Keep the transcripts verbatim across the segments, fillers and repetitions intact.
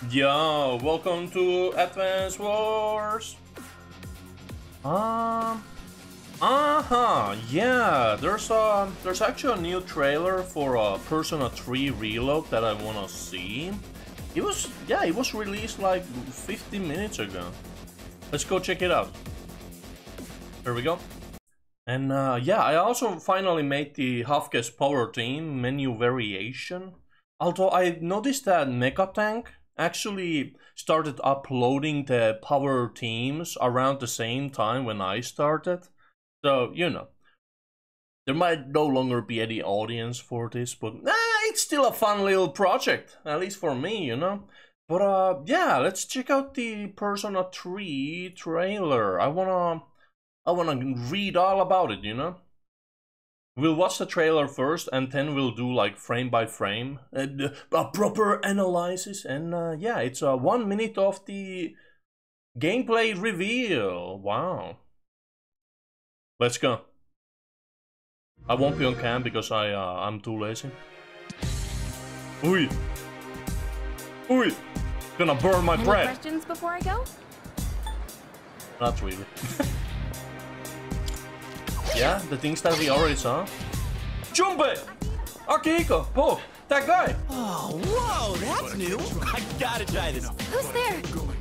Yo, welcome to Advance Wars. Um, uh-huh, yeah, there's a, there's actually a new trailer for uh, Persona three Reload that I wanna see. It was, yeah, it was released like fifteen minutes ago. Let's go check it out. Here we go. And uh, yeah, I also finally made the Hafke's Power Team menu variation. Although I noticed that Megatank actually started uploading the power teams around the same time when I started. So, you know, there might no longer be any audience for this, but nah, it's still a fun little project, at least for me, you know. But uh, yeah, let's check out the Persona three trailer. I wanna, I wanna read all about it, you know. We'll watch the trailer first, and then we'll do like frame by frame, uh, a proper analysis, and uh, yeah, it's uh, one minute of the gameplay reveal. Wow. Let's go. I won't be on cam because I uh, I'm too lazy. Oi, oi, gonna burn my Any breath. questions before I go? Not really. Yeah, the things that we already saw. Junpei! Akihiko! Oh, that guy! Oh, whoa, that's new! I gotta try this. Who's there?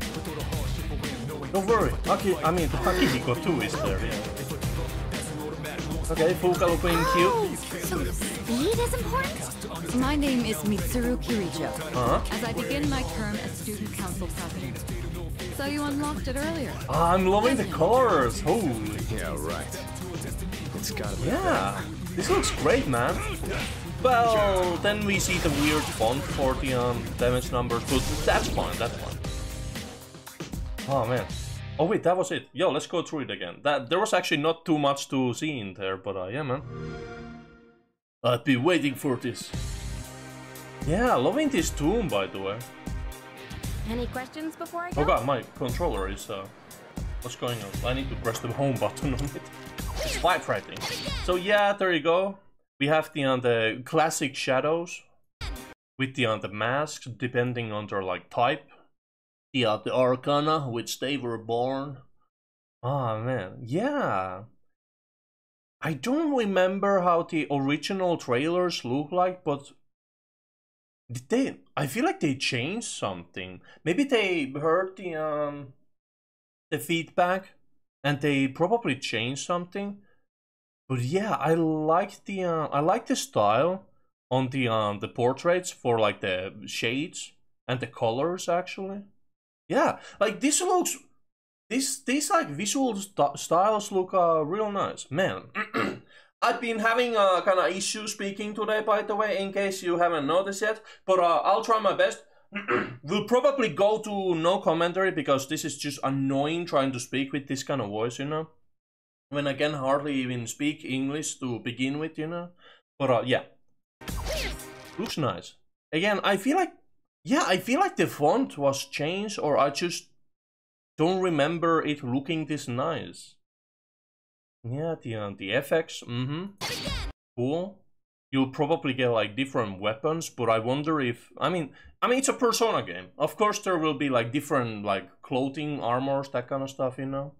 Don't worry, Aki, I mean, Akihiko too is there, yeah. Okay, Fuka looking Oh, cute. so speed is important? My name is Mitsuru Kirijo. Uh-huh. As I begin my term as student council president. So you unlocked it earlier. I'm loving the colors, holy. Yeah, right. It's gotta be. Yeah, this looks great, man. Well, then we see the weird font for the um, damage numbers, but that's fine, that's fine. Oh man. Oh wait, that was it. Yo, let's go through it again. That there was actually not too much to see in there, but uh, yeah, man. I've been waiting for this. Yeah, loving this tune, by the way. Any questions before I go? Oh god, my controller is uh, what's going on? I need to press the home button on it. It's vibrating. So yeah, there you go. We have the uh, the classic shadows with the uh, the masks depending on their like type. The uh, the arcana which they were born. Oh man, yeah. I don't remember how the original trailers look like, but did they? I feel like they changed something. Maybe they heard the um the feedback and they probably changed something. But yeah, I like the uh, I like the style on the um the portraits for like the shades and the colors actually. Yeah, like this looks this these like visual st styles look uh real nice, man. I've been having a uh, kind of issue speaking today, by the way, in case you haven't noticed yet. But uh, I'll try my best. We'll probably go to no commentary because this is just annoying trying to speak with this kind of voice, you know. When I can hardly even speak English to begin with, you know. But uh, yeah, looks nice. Again, I feel like, yeah, I feel like the font was changed, or I just don't remember it looking this nice. Yeah, the uh, the F X, mm-hmm, cool. You'll probably get like different weapons, but I wonder if, I mean, I mean it's a Persona game. Of course, there will be like different like clothing, armors, that kind of stuff, you know.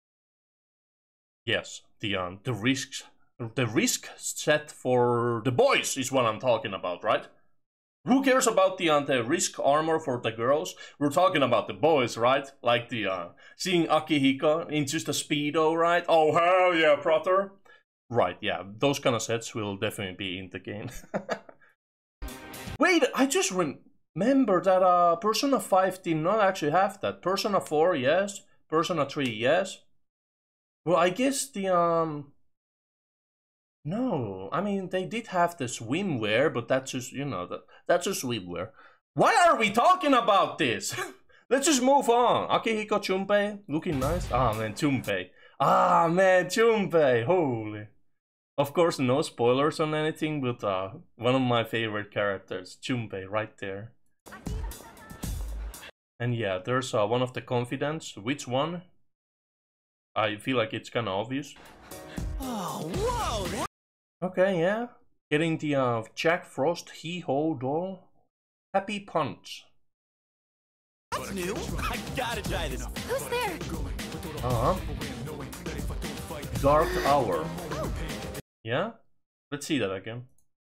Yes, the um, the risks, the risk set for the boys is what I'm talking about, right? Who cares about the uh, the risk armor for the girls? We're talking about the boys, right? Like the uh, seeing Akihiko in just a speedo, right? Oh hell yeah, brother! Right, yeah, those kind of sets will definitely be in the game. Wait, I just remember that uh, Persona five did not actually have that. Persona four, yes. Persona three, yes. Well, I guess the, um... no, I mean, they did have the swimwear, but that's just, you know, that, that's just swimwear. Why are we talking about this? Let's just move on. Akihiko Junpei, looking nice. Ah, man, Junpei. Ah, man, Junpei, holy. Of course, no spoilers on anything, but uh, one of my favorite characters, Junpei, right there. And yeah, there's uh, one of the confidants. Which one? I feel like it's kind of obvious. Oh, whoa! That Okay, yeah. Getting the uh, Jack Frost Hee-Ho doll. Happy Punch. That's new. I gotta try this. Who's there? Uh-huh. Dark Hour. Yeah? Let's see that again.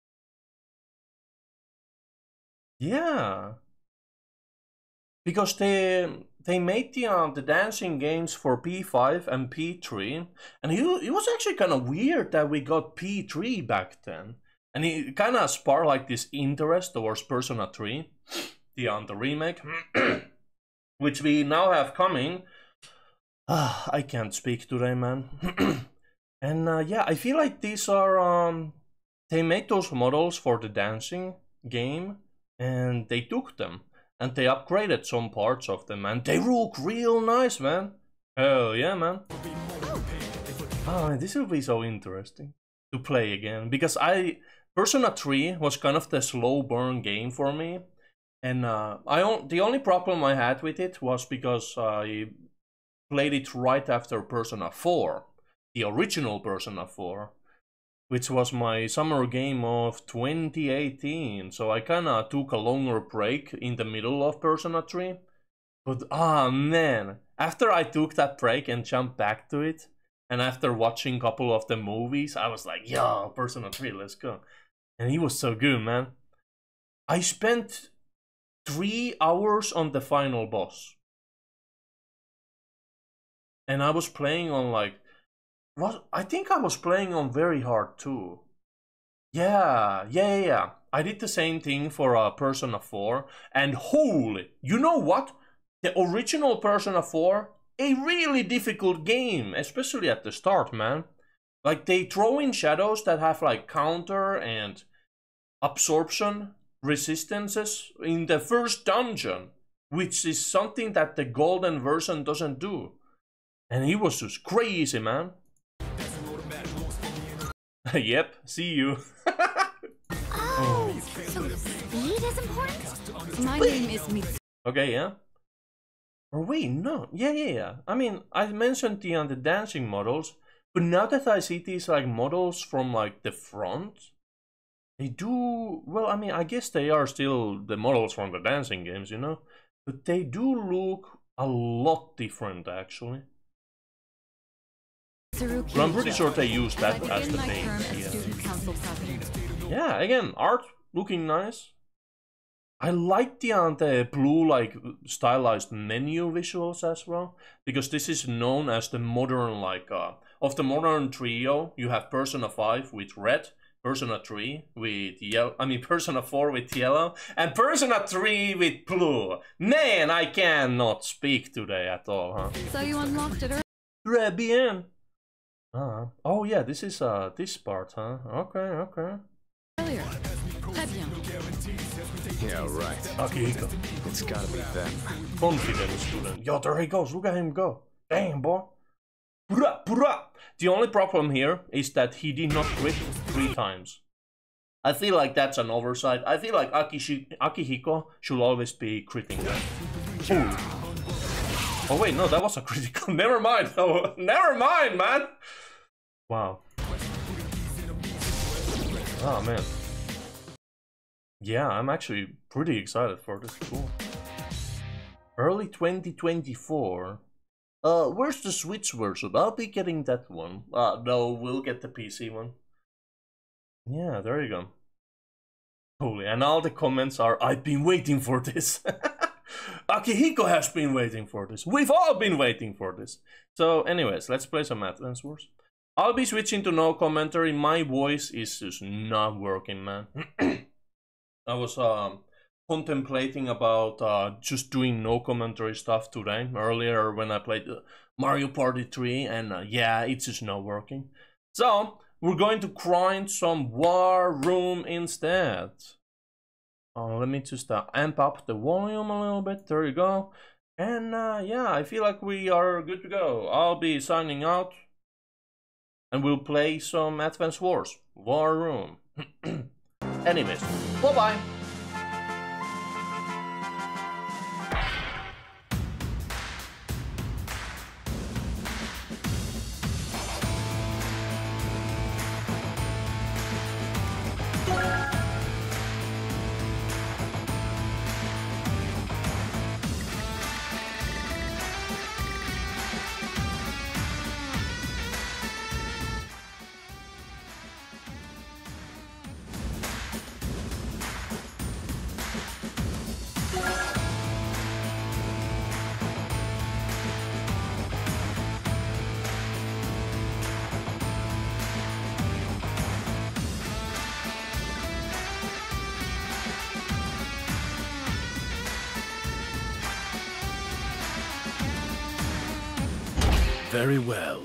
Yeah. Because they they made the uh, the dancing games for P five and P three, and it, it was actually kind of weird that we got P three back then, and it kind of sparked like this interest towards Persona three, the um, the remake, which we now have coming. Ah, I can't speak today, man. And uh, yeah, I feel like these are um they made those models for the dancing game, and they took them. And they upgraded some parts of them, and they look real nice, man. Hell yeah, man. Oh, this will be so interesting to play again. Because I... Persona three was kind of the slow burn game for me. And uh, I the only problem I had with it was because I played it right after Persona four. The original Persona four. Which was my summer game of twenty eighteen, so I kinda took a longer break in the middle of Persona three. But ah man, after I took that break and jumped back to it, and after watching a couple of the movies, I was like, yo, Persona three, let's go. And it was so good, man. I spent three hours on the final boss. And I was playing on like What? I think I was playing on very hard too. Yeah, yeah, yeah, yeah. I did the same thing for uh, Persona four, and holy, you know what? The original Persona four, a really difficult game, especially at the start, man. Like, they throw in shadows that have like counter and absorption resistances in the first dungeon, which is something that the golden version doesn't do. And it was just crazy, man. Yep, see you. Oh, so speed is important? My name is Mitsu. Okay, yeah. Or wait, no. Yeah, yeah, yeah. I mean, I mentioned the, uh, the dancing models, but now that I see these like models from like the front, they do, well, I mean, I guess they are still the models from the dancing games, you know? But they do look a lot different, actually. But I'm pretty sure they use that as the base. Yeah. Yeah, again, art looking nice. I like the, uh, the blue, like, stylized menu visuals as well. Because this is known as the modern, like, uh, of the modern trio, you have Persona five with red, Persona three with yellow, I mean, Persona four with yellow, and Persona three with blue. Man, I cannot speak today at all, huh? So you unlocked it early? Très bien. Uh, oh yeah, this is uh this part, huh? Okay, okay. Earlier. Très bien. Yeah, right. Akihiko. It's gotta be them. Confident student. Yo, there he goes. Look at him go. Damn, boy. Pura, pura. The only problem here is that he did not crit three times. I feel like that's an oversight. I feel like Akishi Akihiko should always be critting. Ooh. Oh wait, no, that was a critical. Never mind. Oh, never mind, man. Wow. Oh man. Yeah, I'm actually pretty excited for this. Cool. Early twenty twenty-four. Uh, where's the Switch version? I'll be getting that one. Uh, no, we'll get the P C one. Yeah, there you go. Holy, and all the comments are, I've been waiting for this. Akihiko has been waiting for this. We've all been waiting for this. So anyways, let's play some Advance Wars. I'll be switching to no commentary. My voice is just not working, man. I was um, contemplating about uh, just doing no commentary stuff today, earlier when I played uh, Mario Party three, and uh, yeah, it's just not working. So, we're going to grind some War Room instead. Uh, let me just uh, amp up the volume a little bit. There you go. And uh, yeah, I feel like we are good to go. I'll be signing out. And we'll play some Advance Wars. War Room. Anyways, bye-bye. Very well.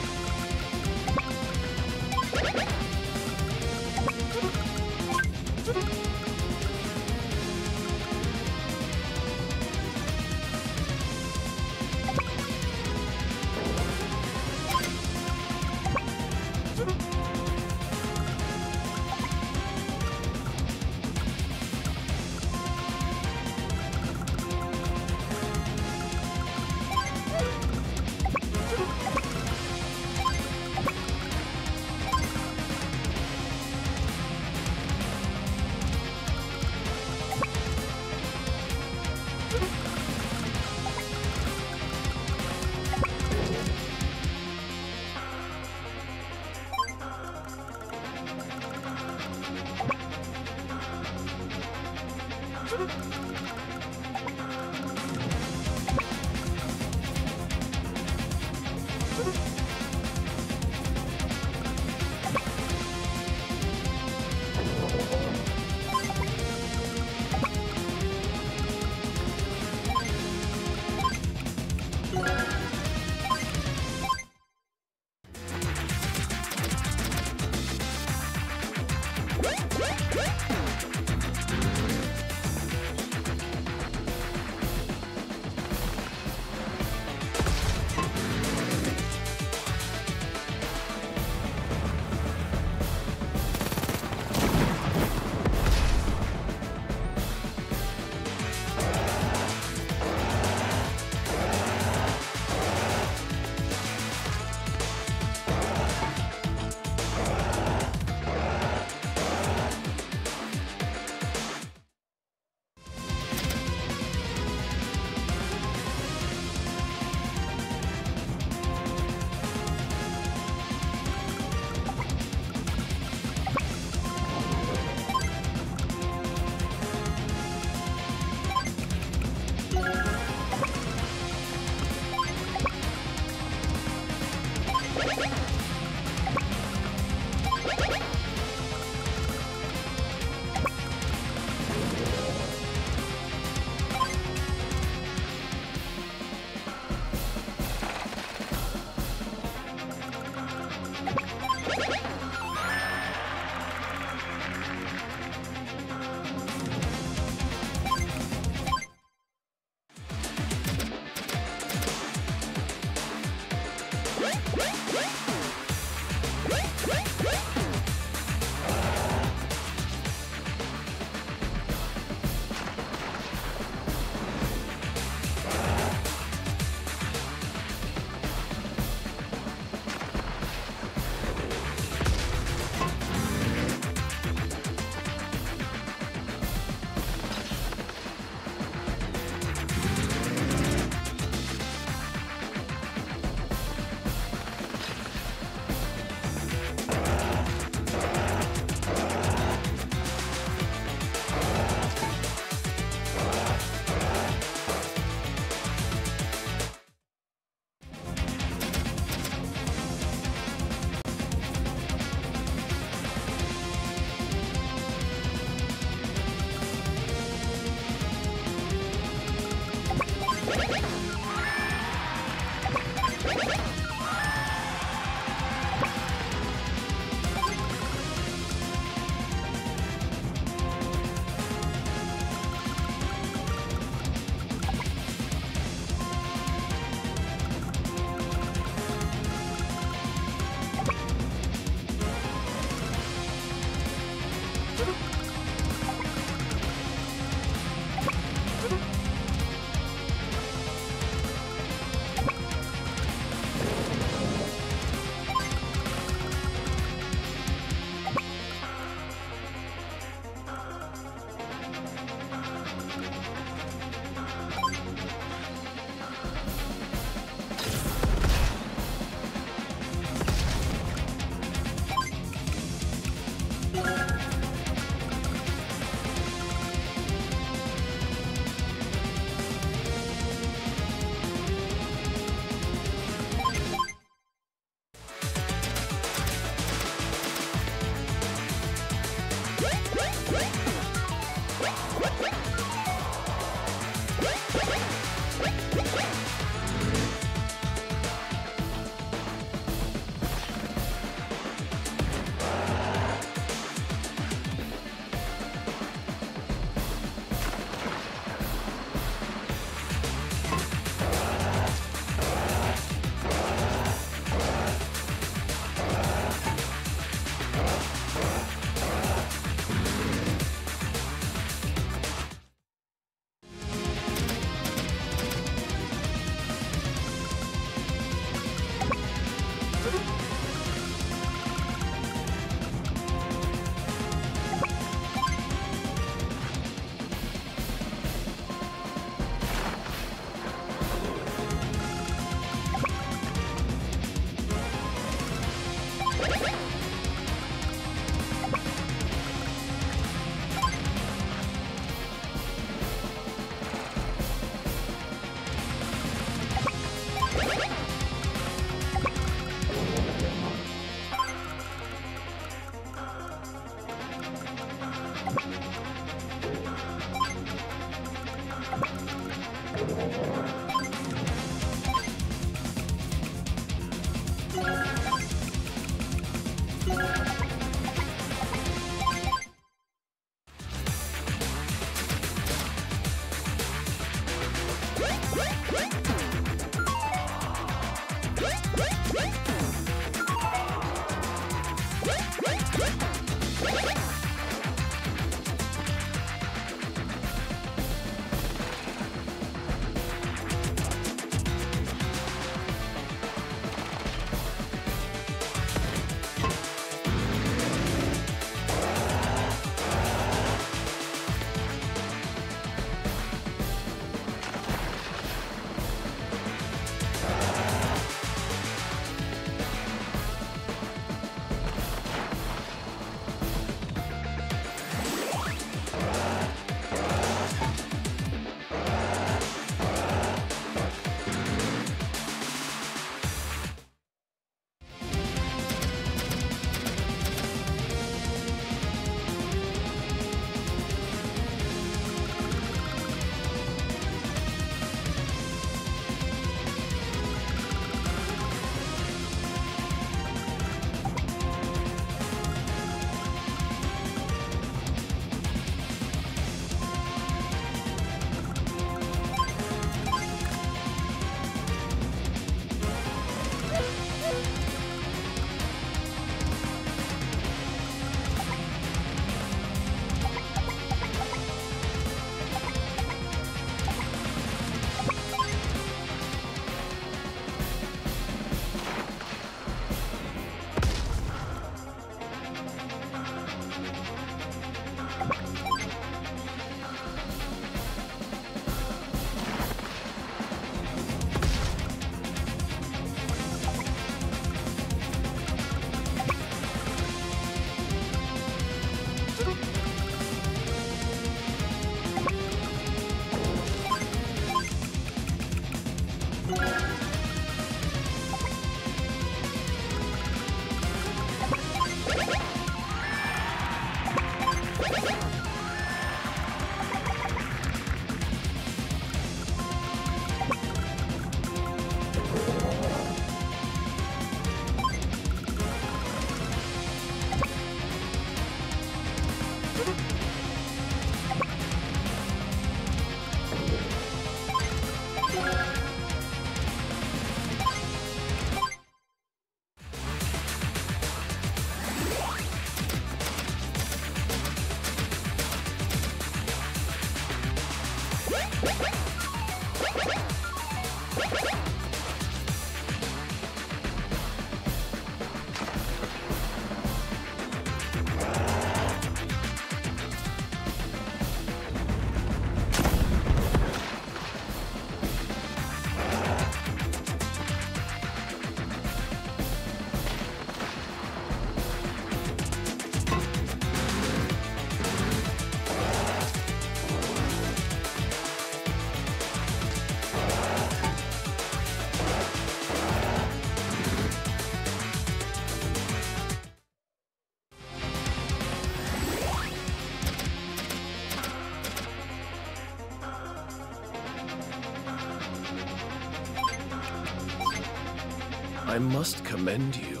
I must commend you.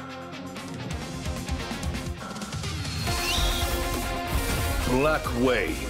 Black Wave.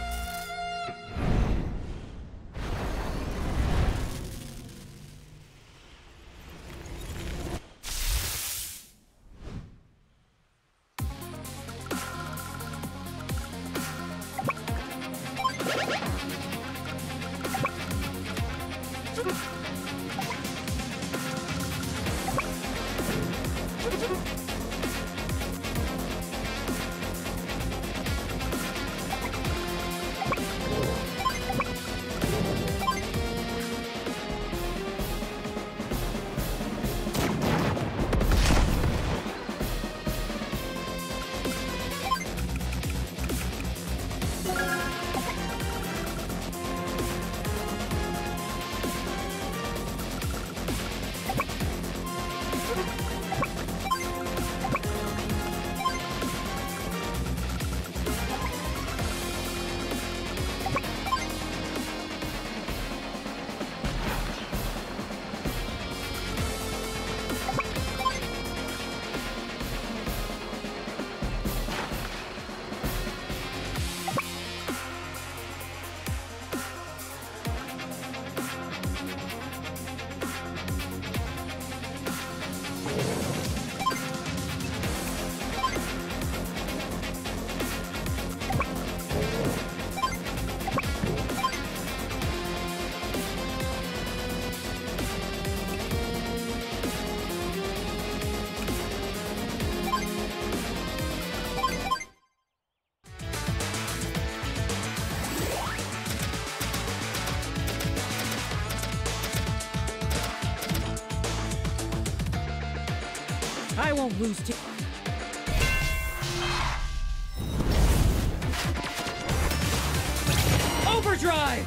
I won't lose to... Overdrive!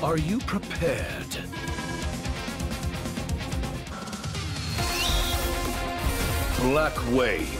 Are you prepared? Black Wave.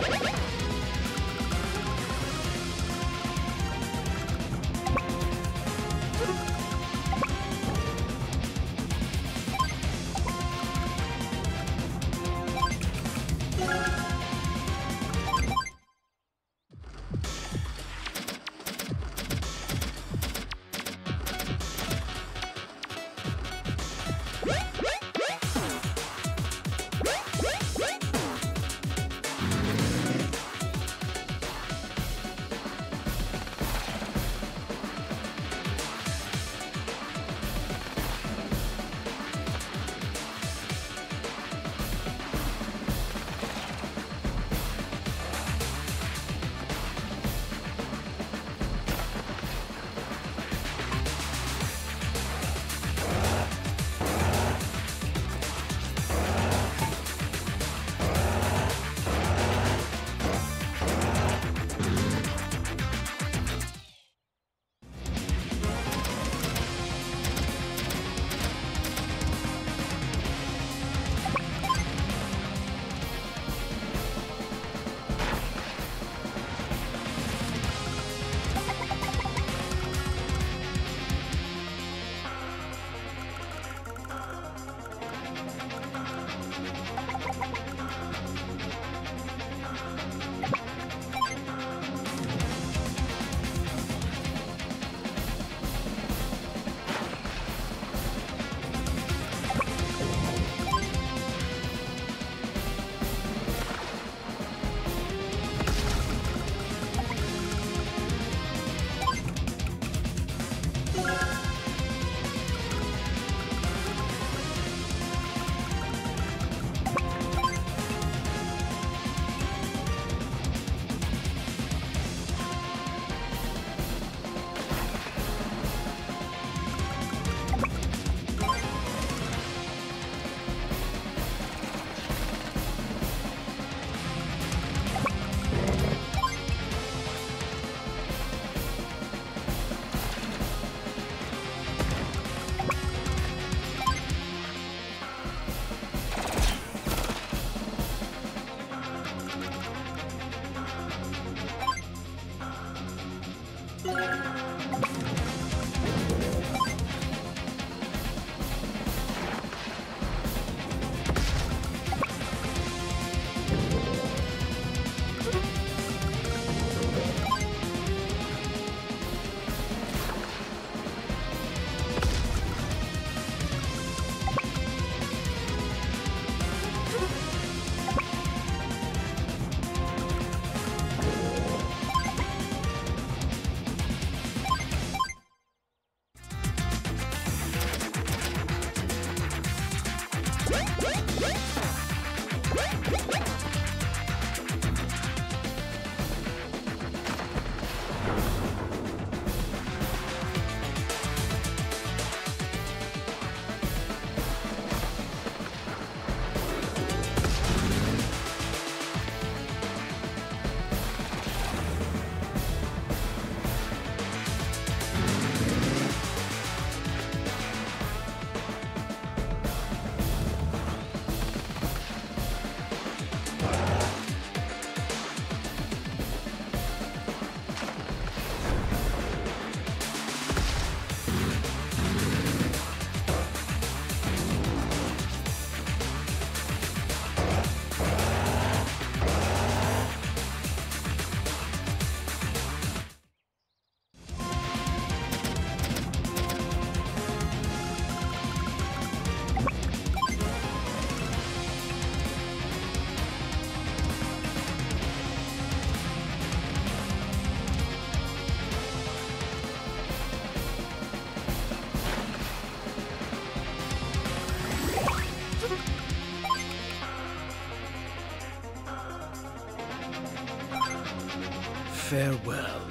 Farewell.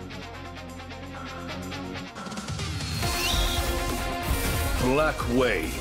Black Wave.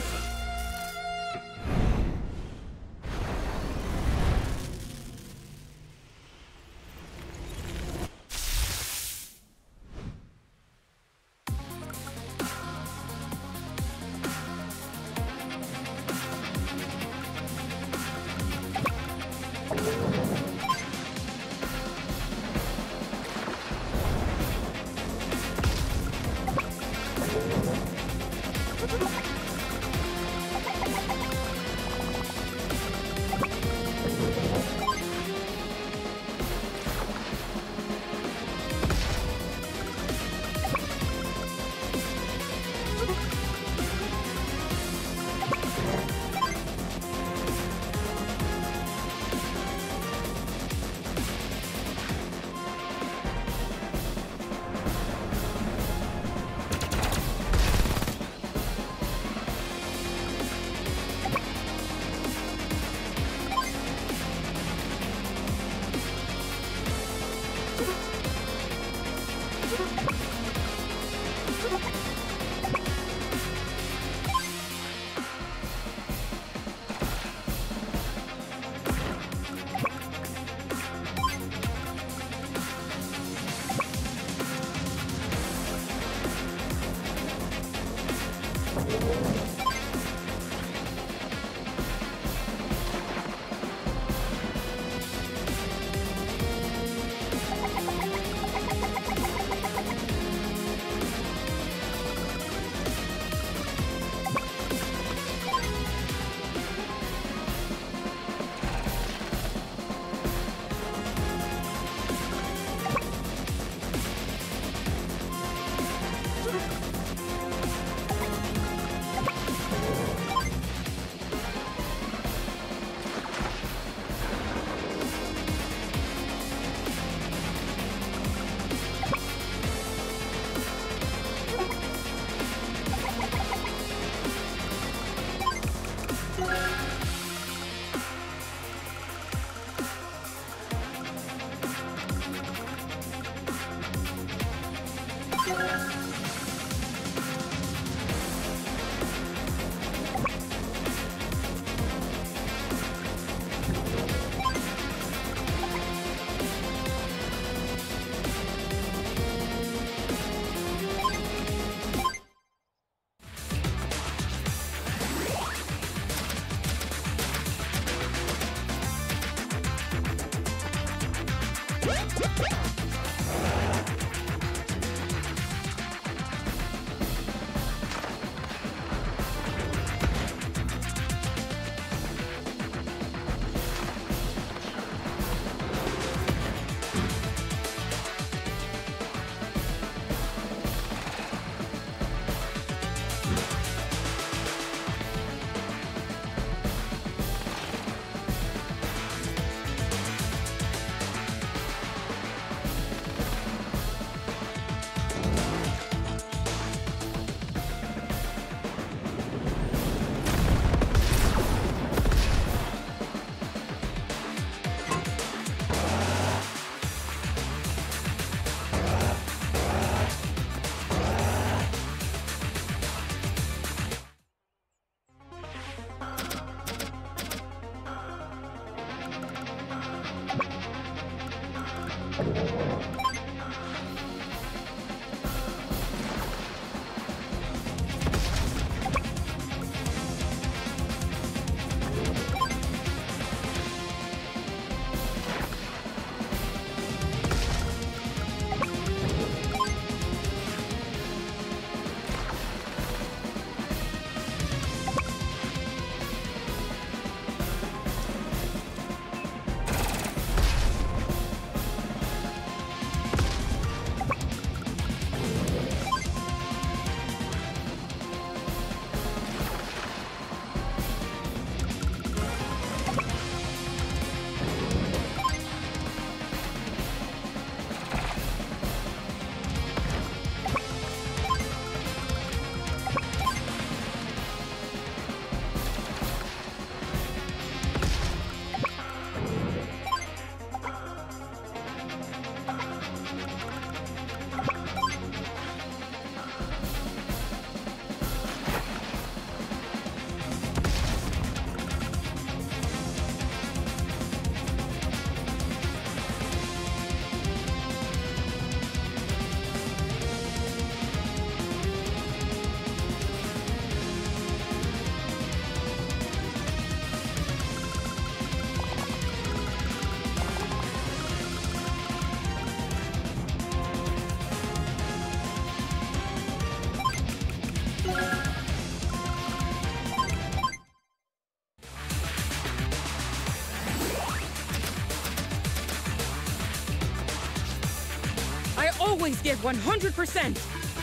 Always give one hundred percent!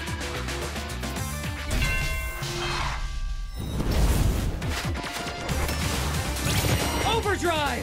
Overdrive!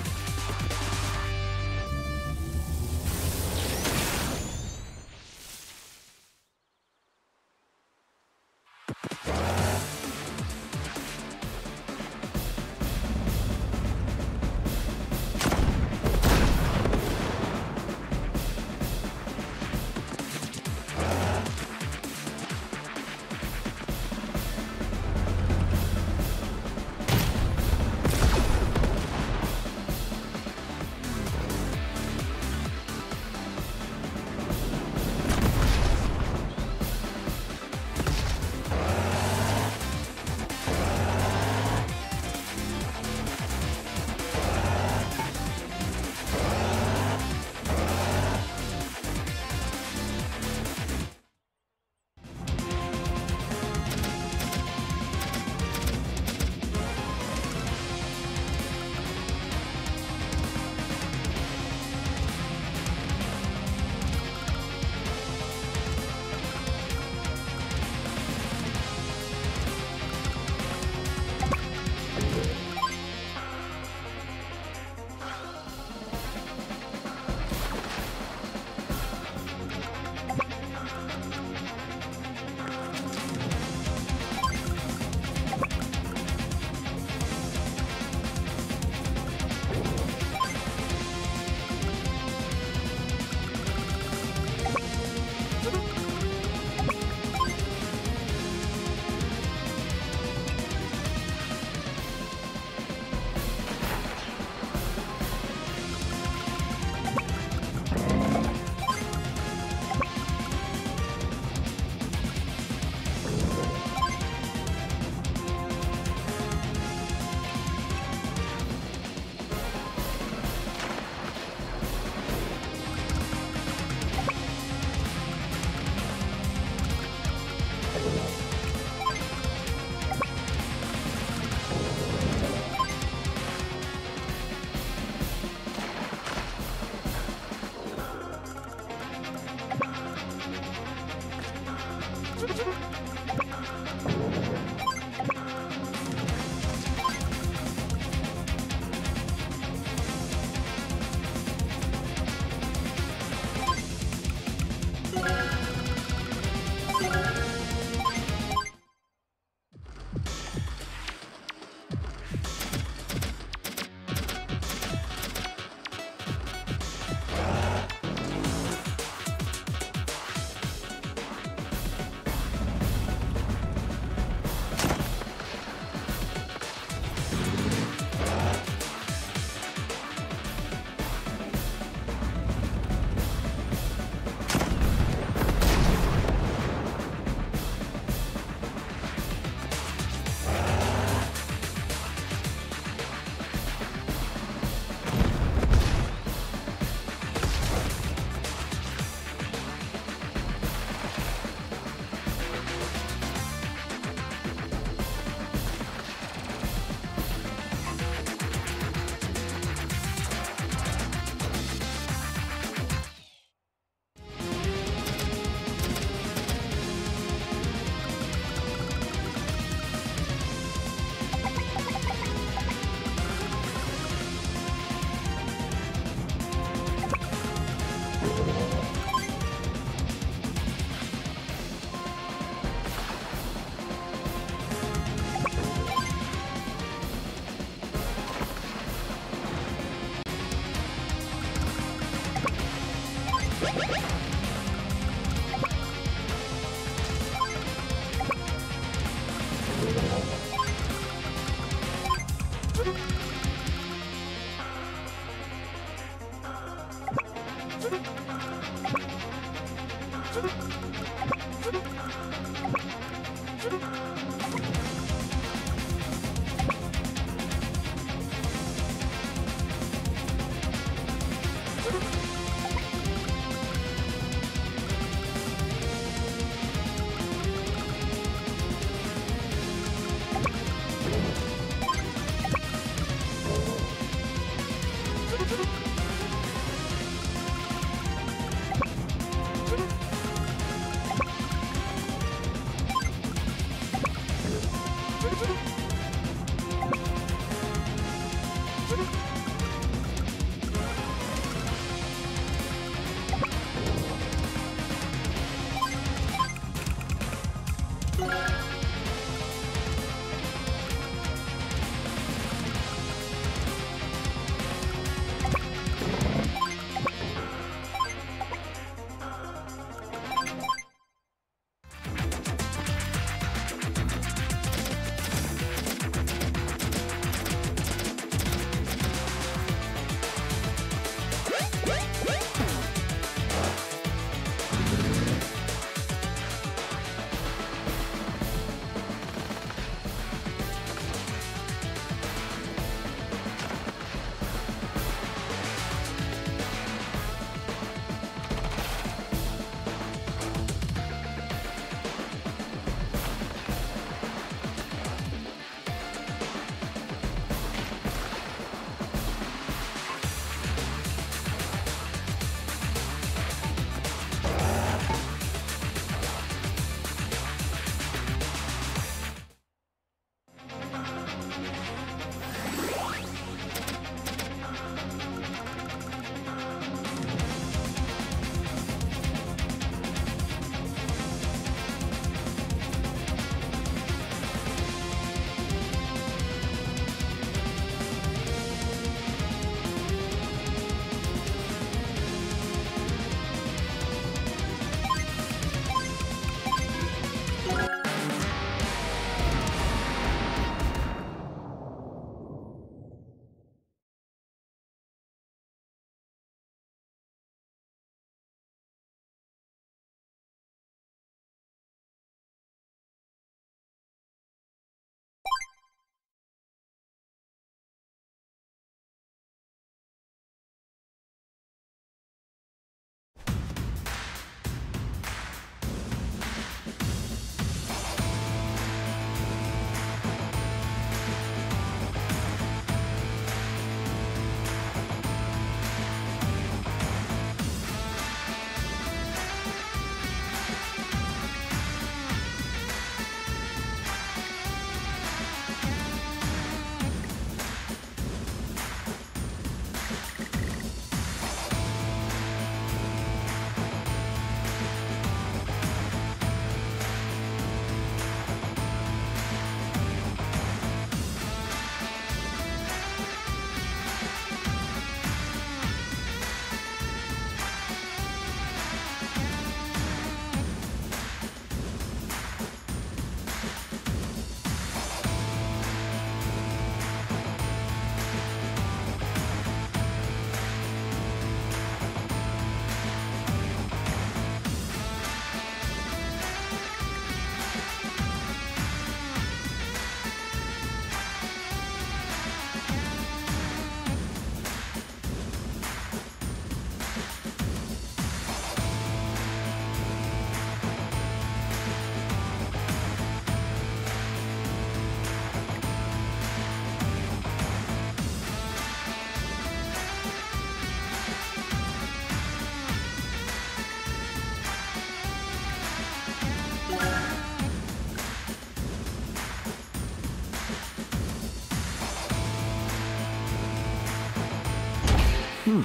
Hmm.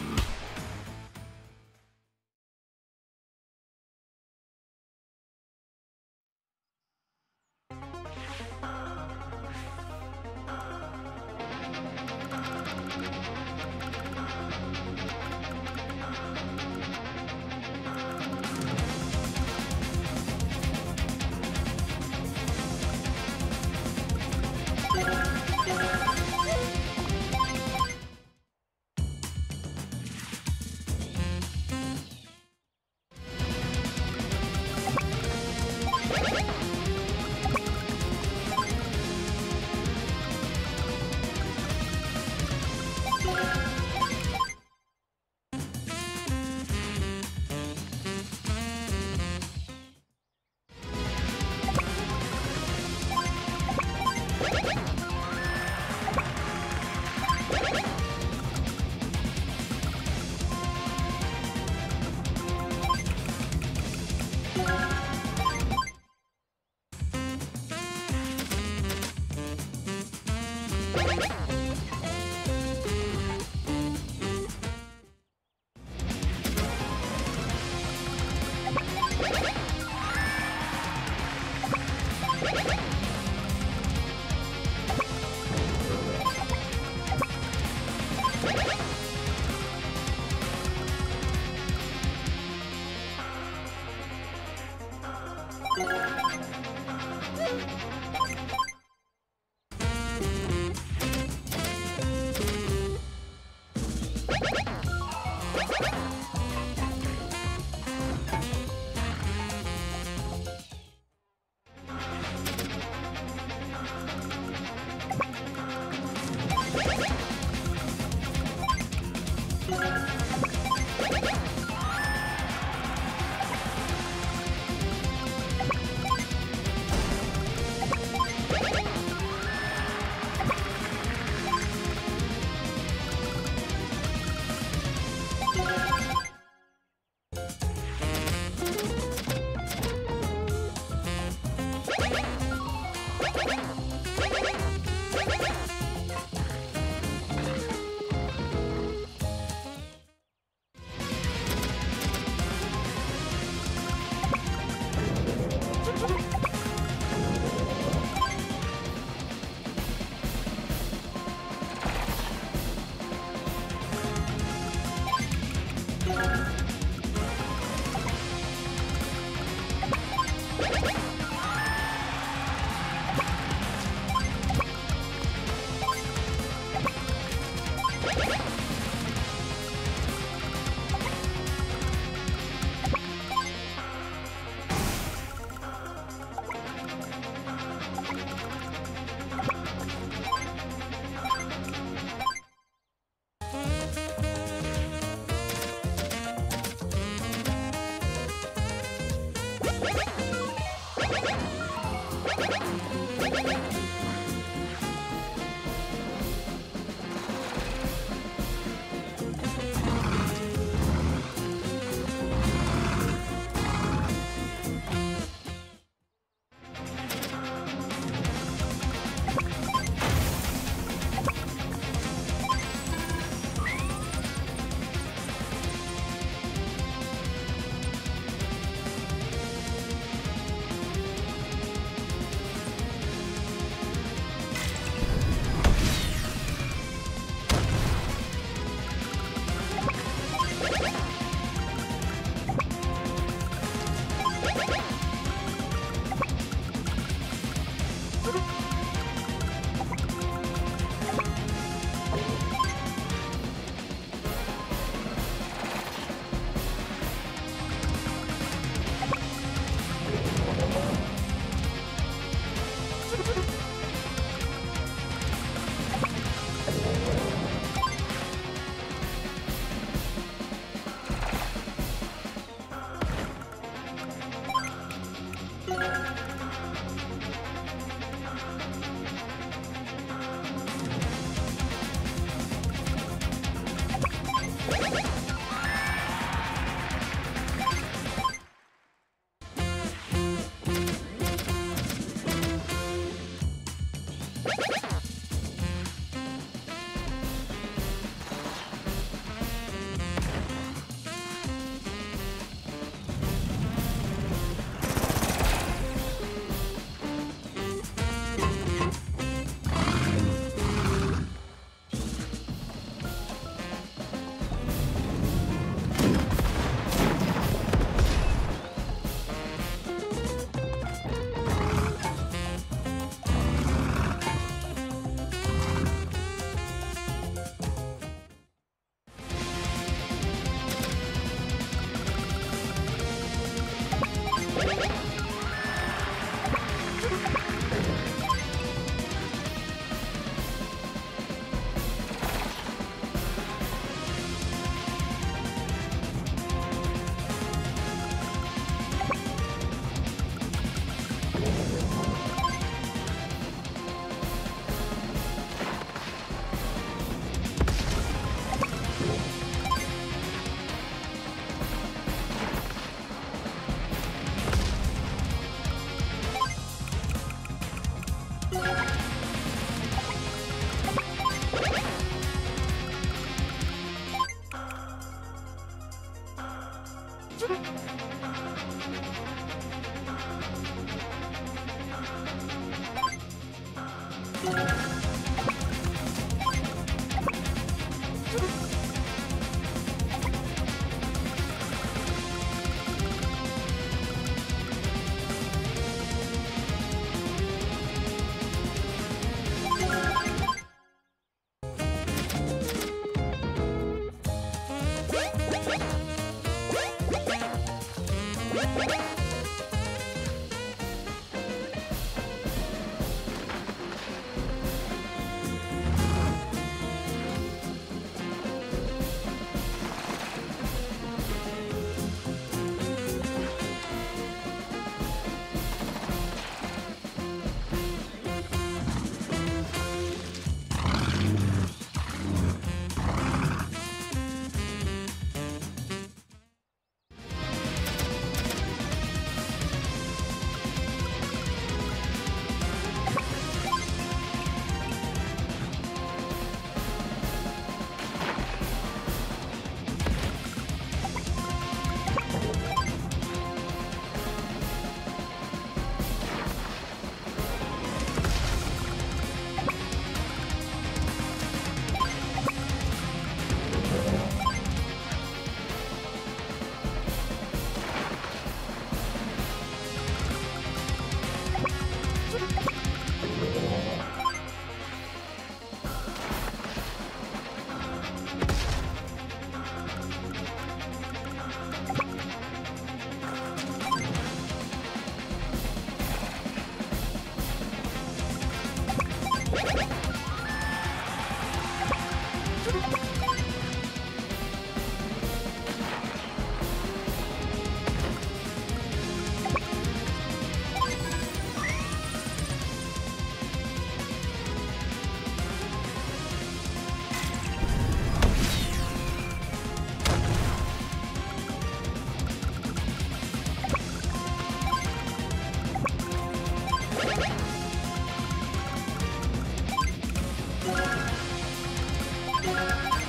Bye.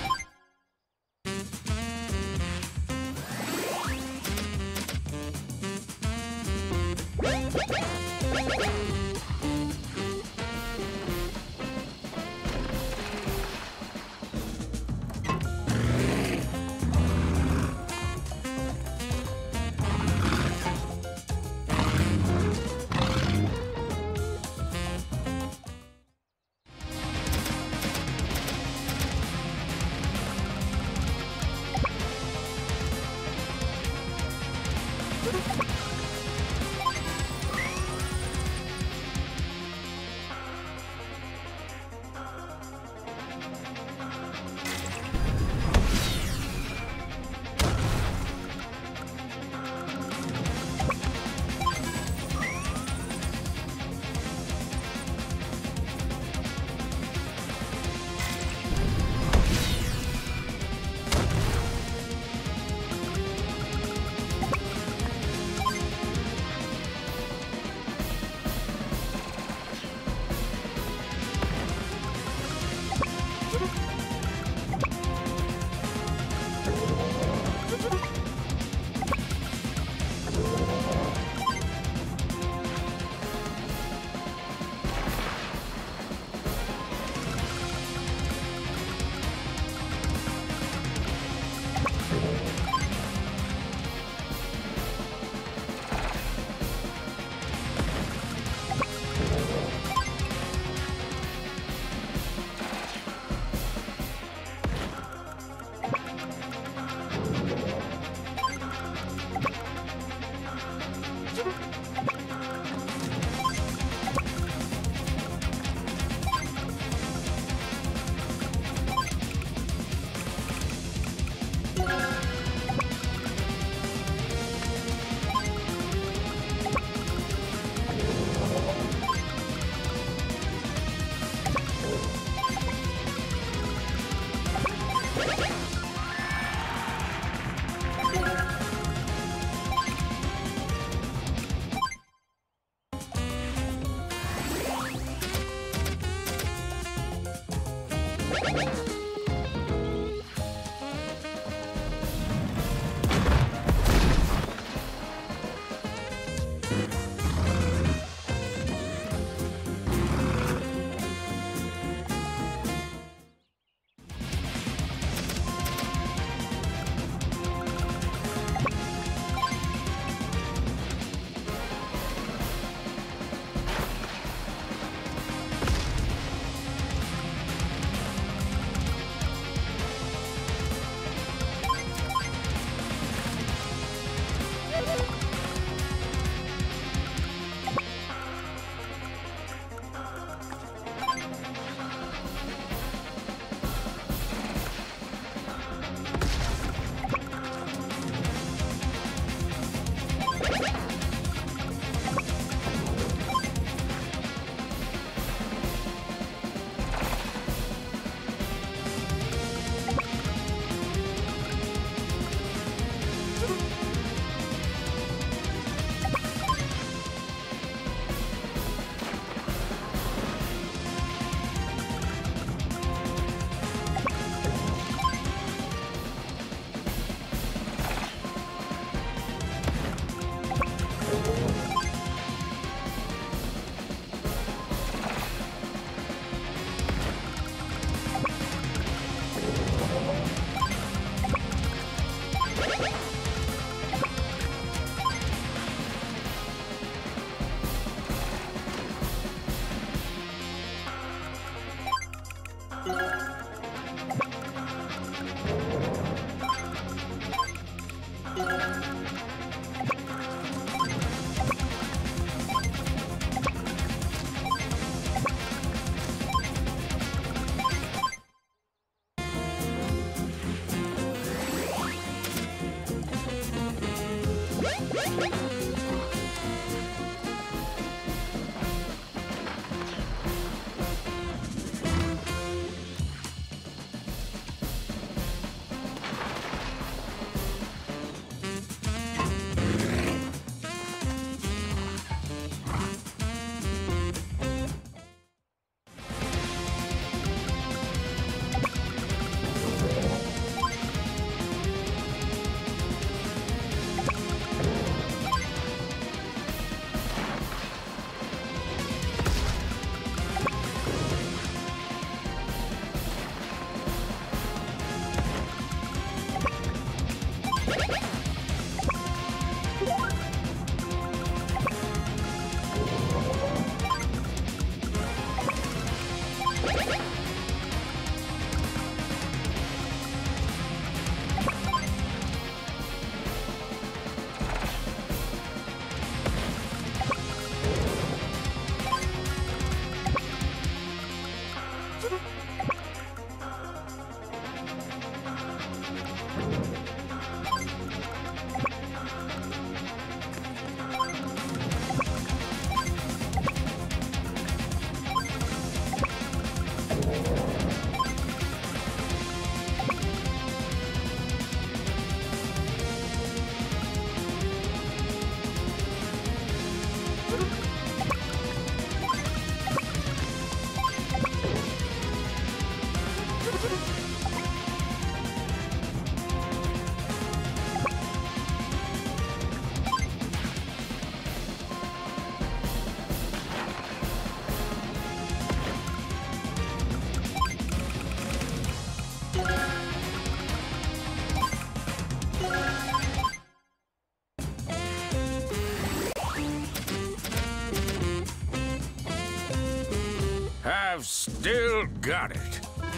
I've still got it.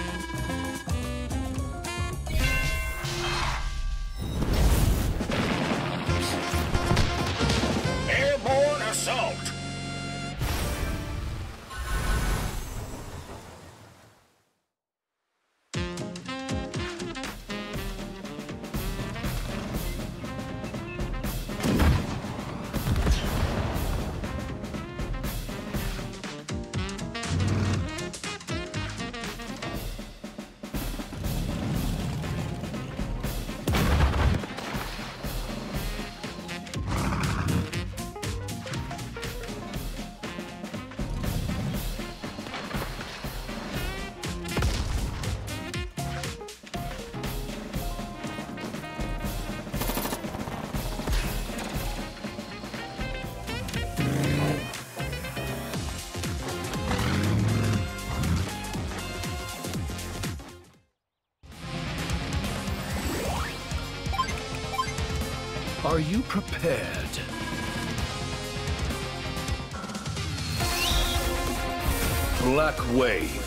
Airborne assault! Are you prepared? Black Wave.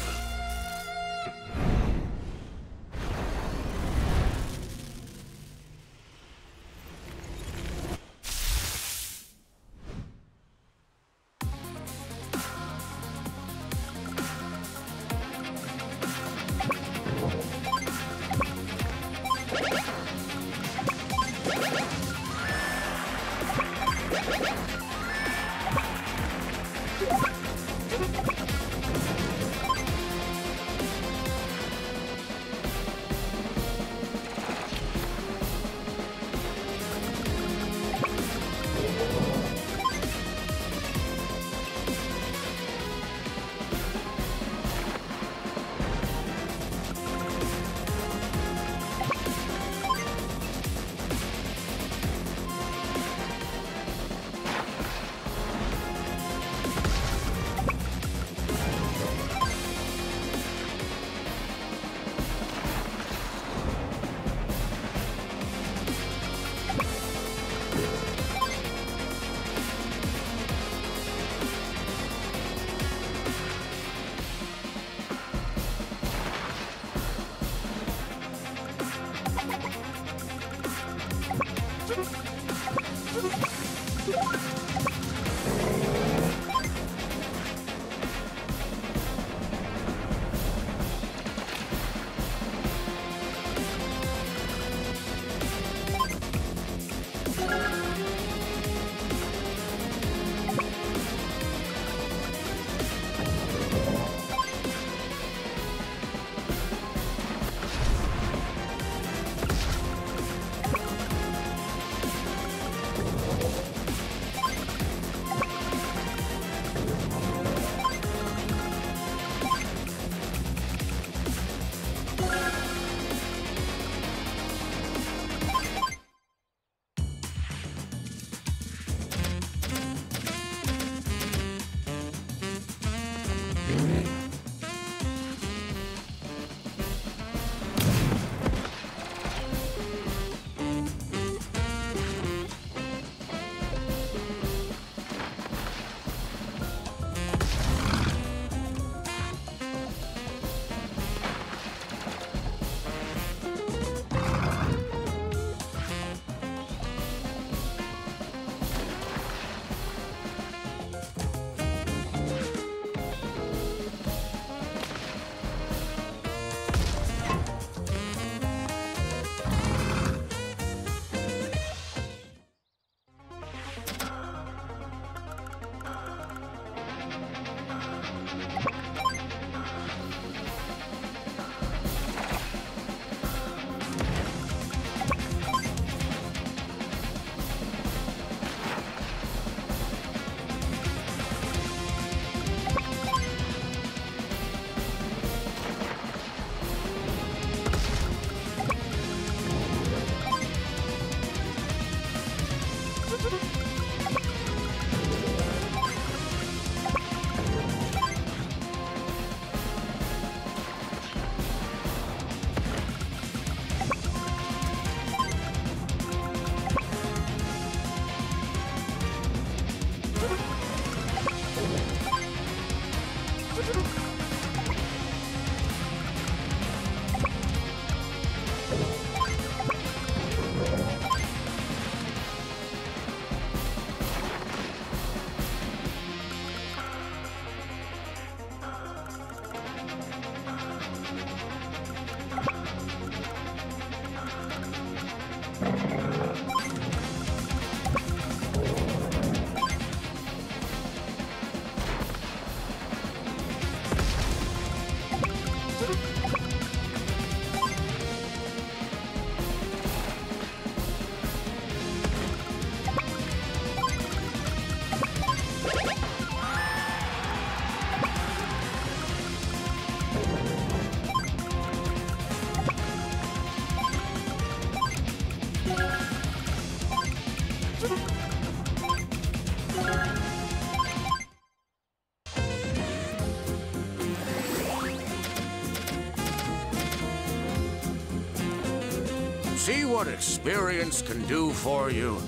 See what experience can do for you.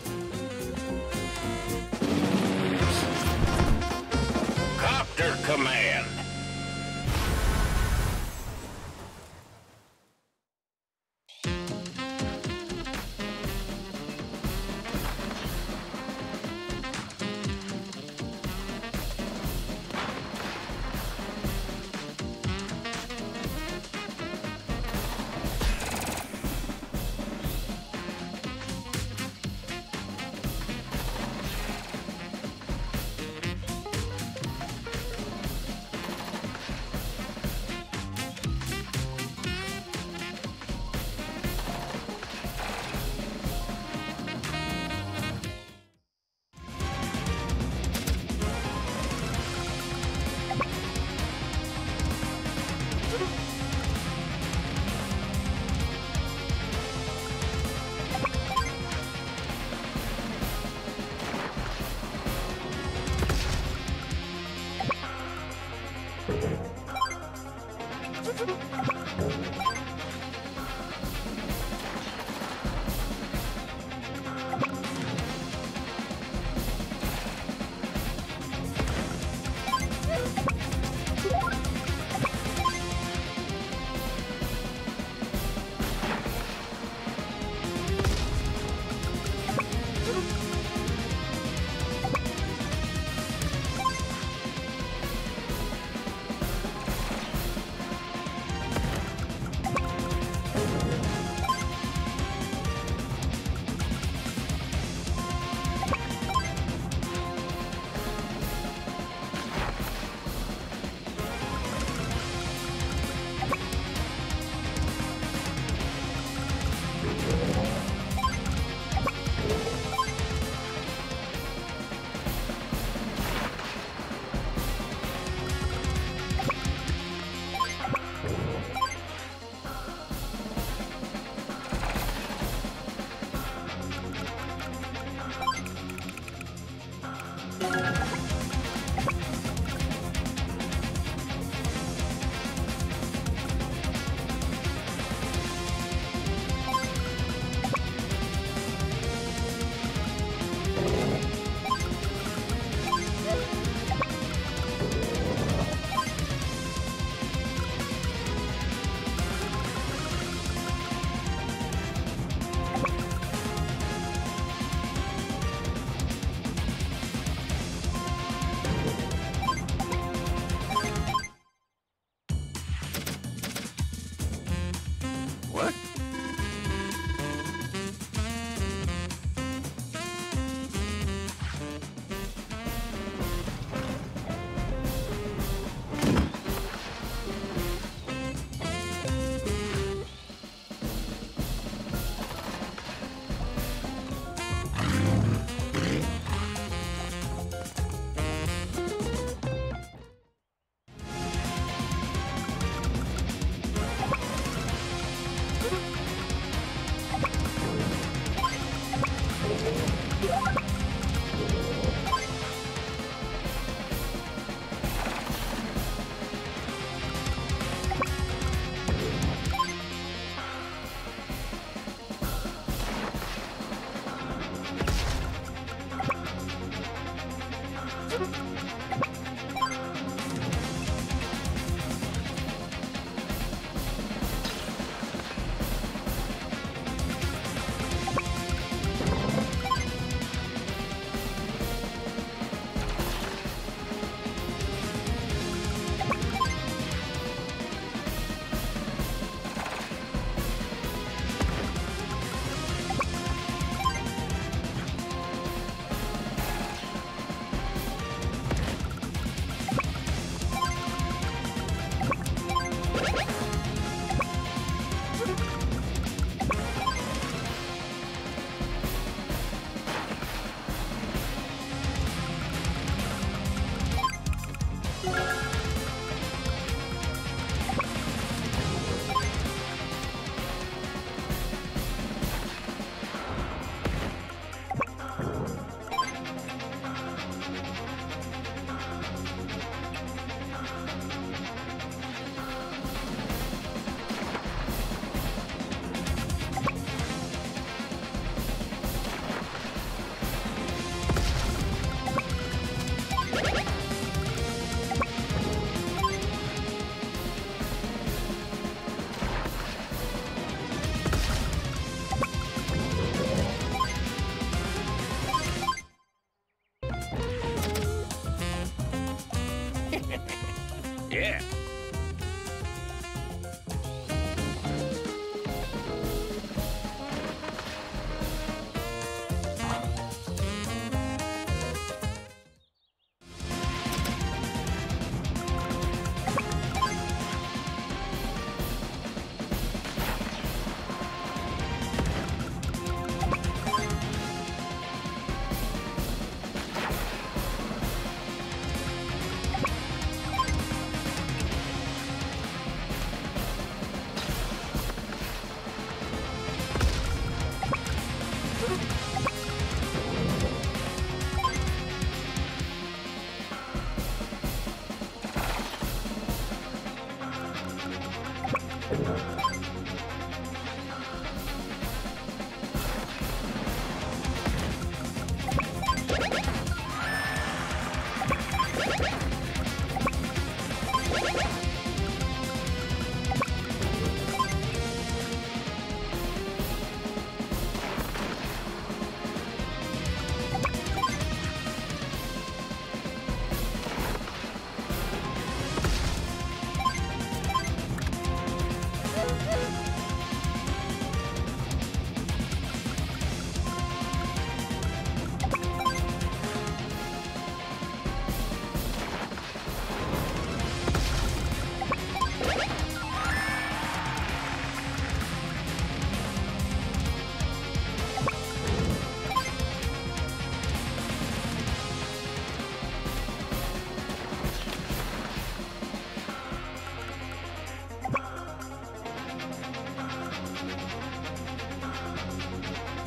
Copter command.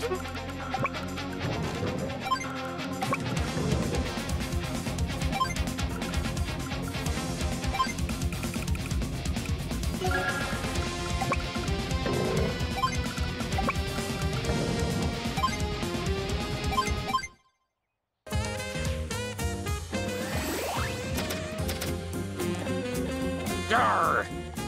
Arr!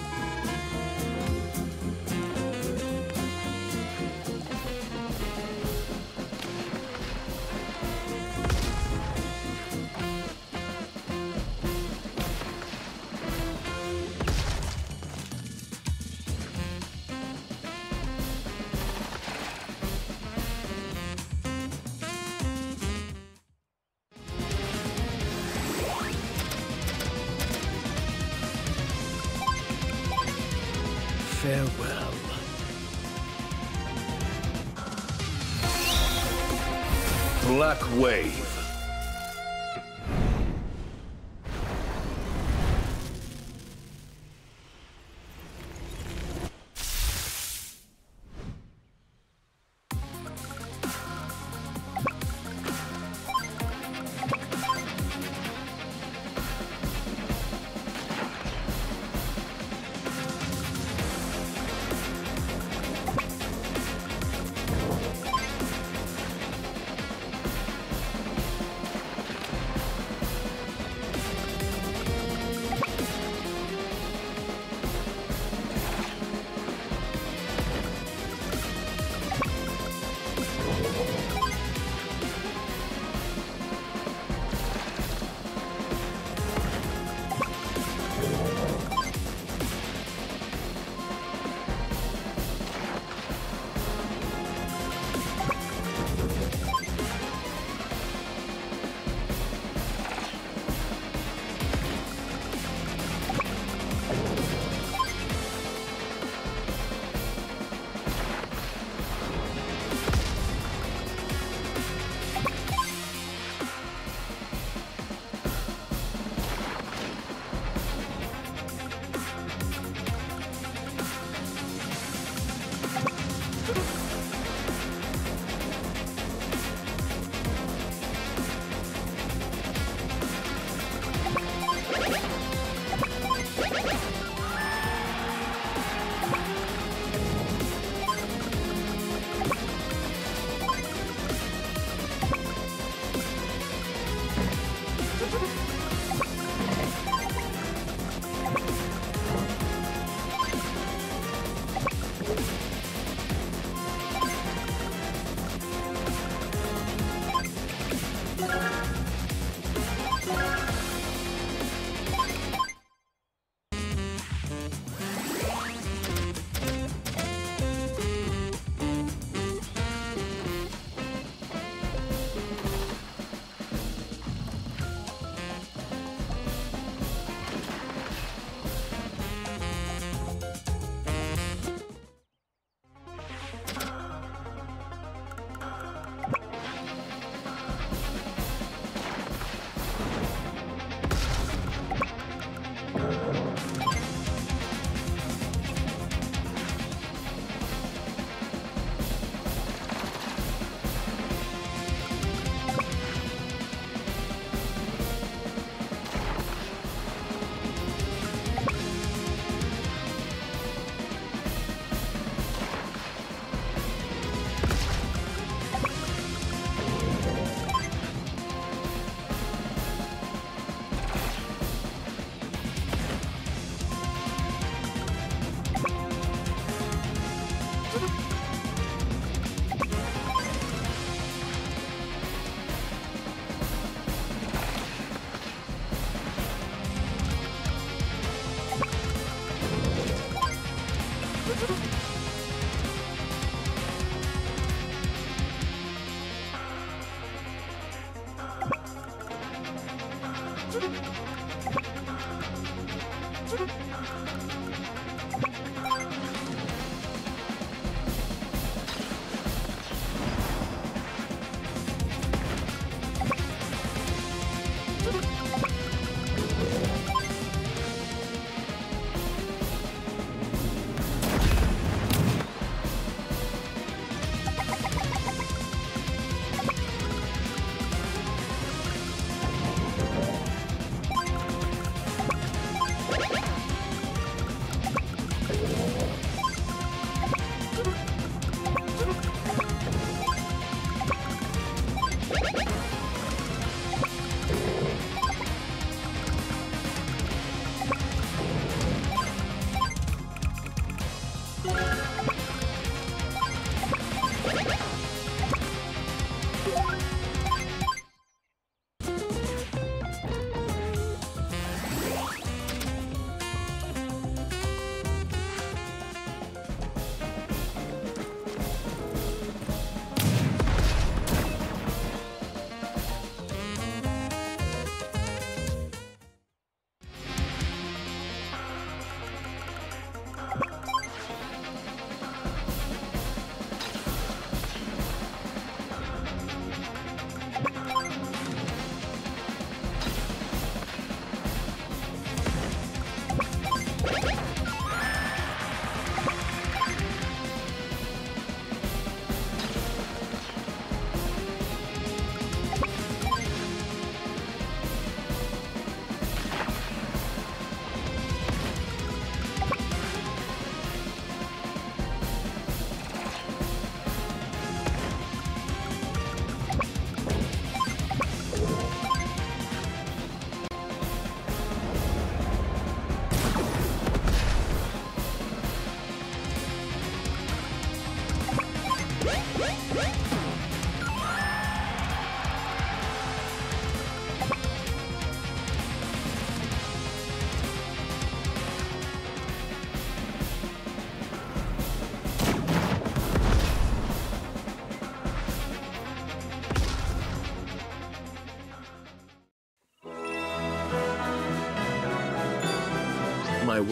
Farewell. Black Wave.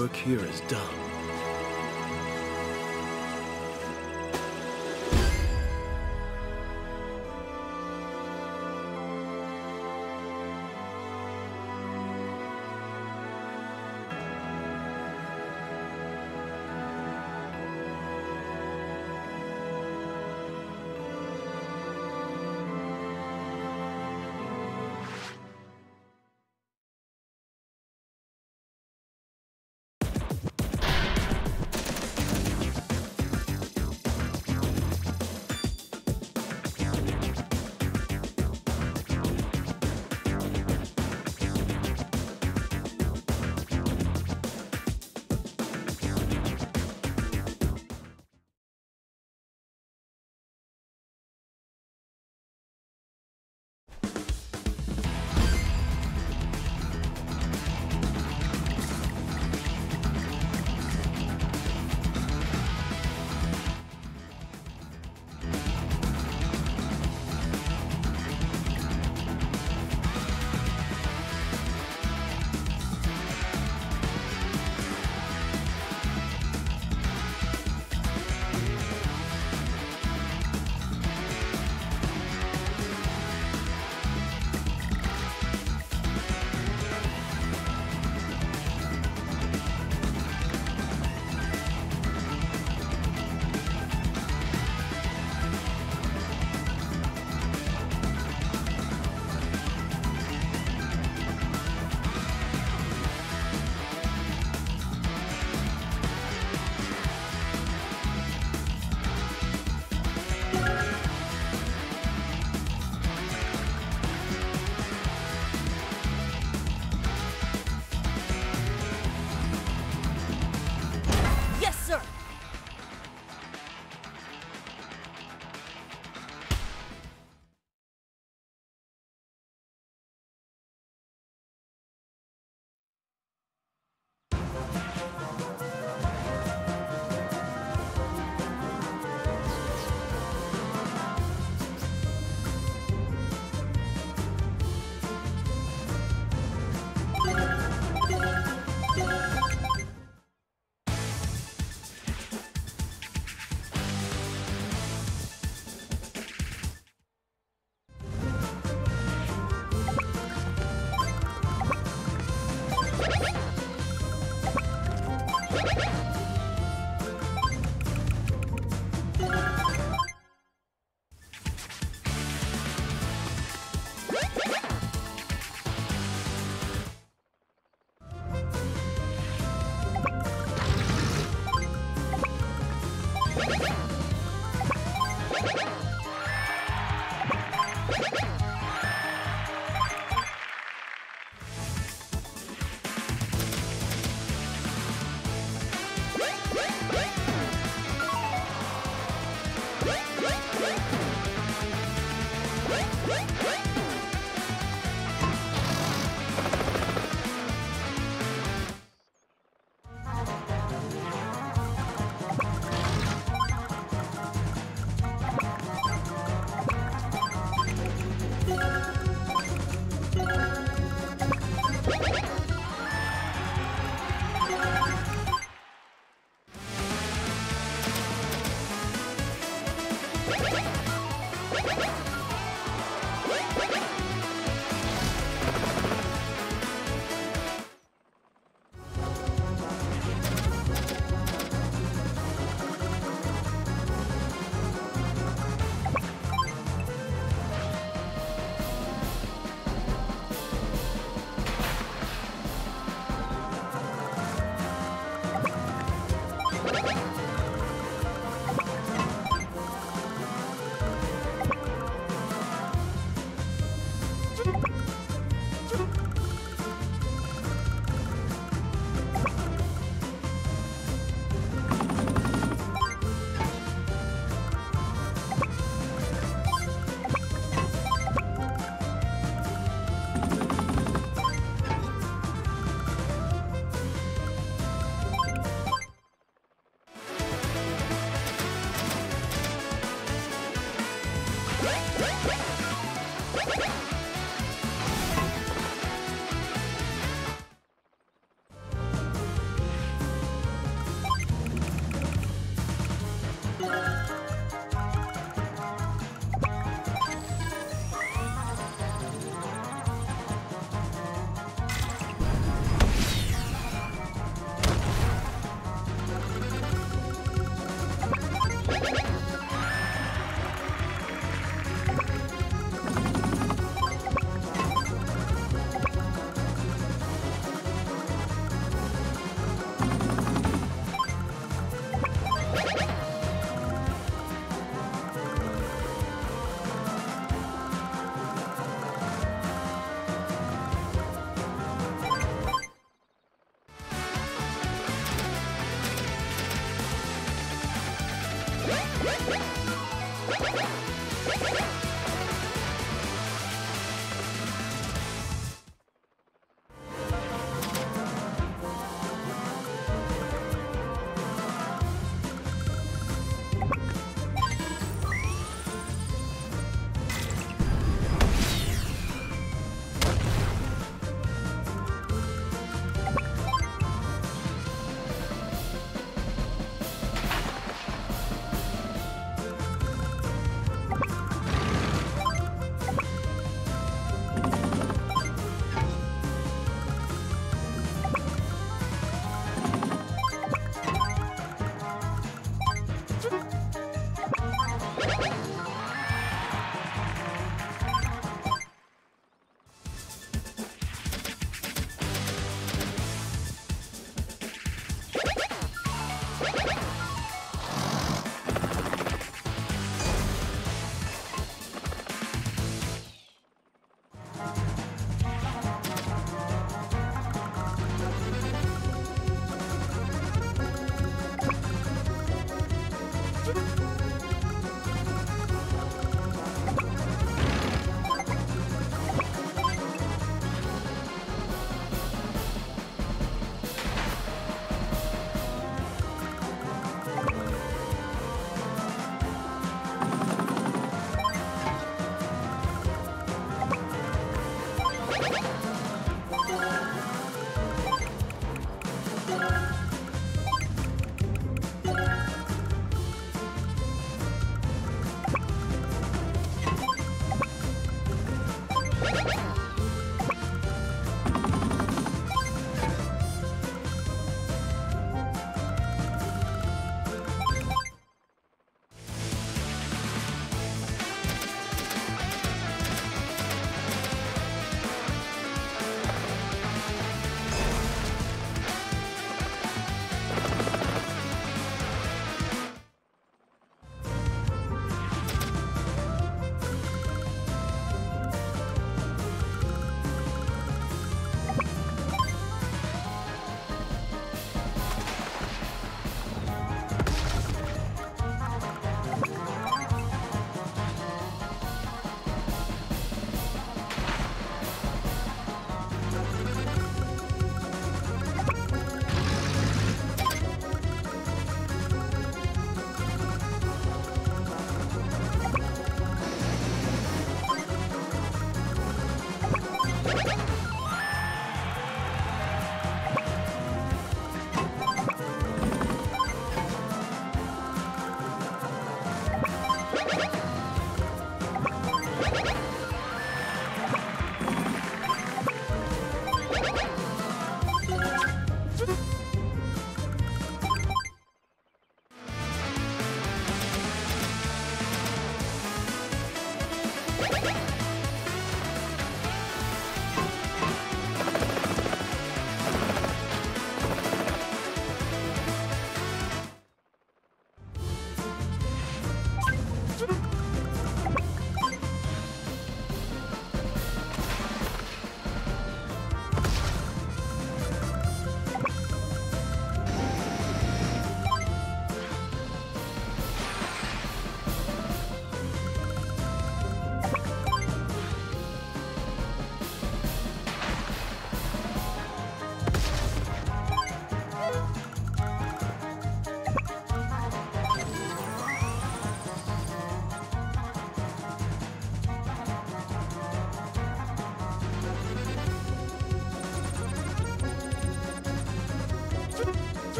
work here is done.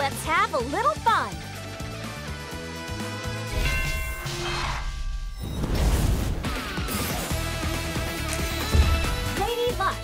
Let's have a little fun. Lady Luck.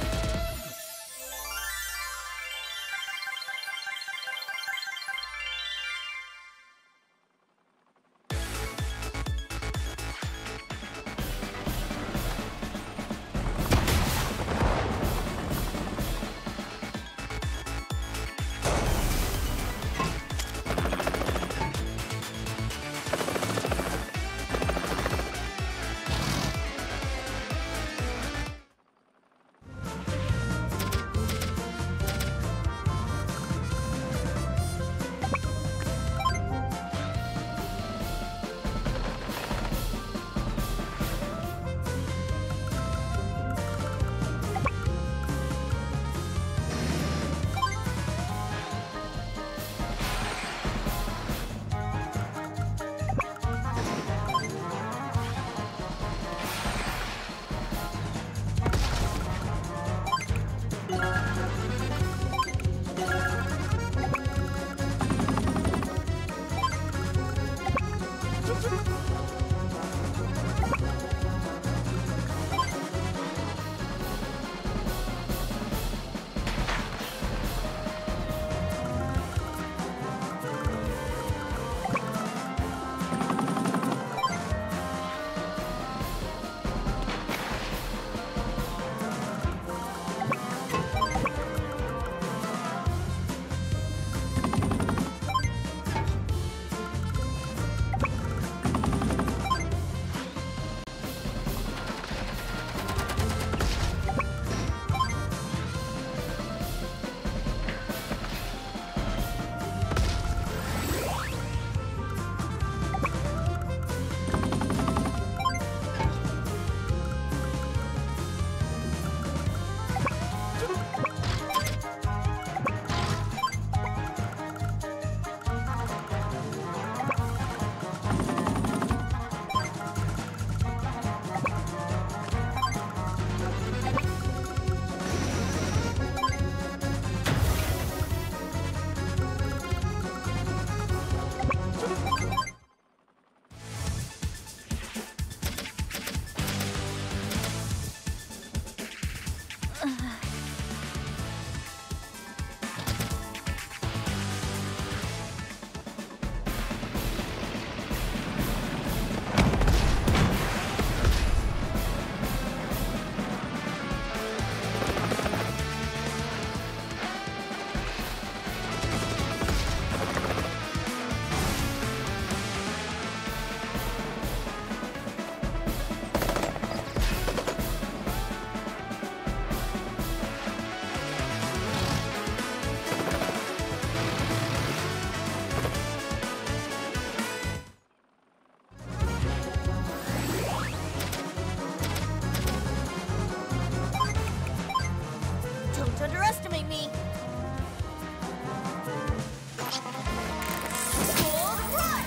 underestimate me. Gold Rush!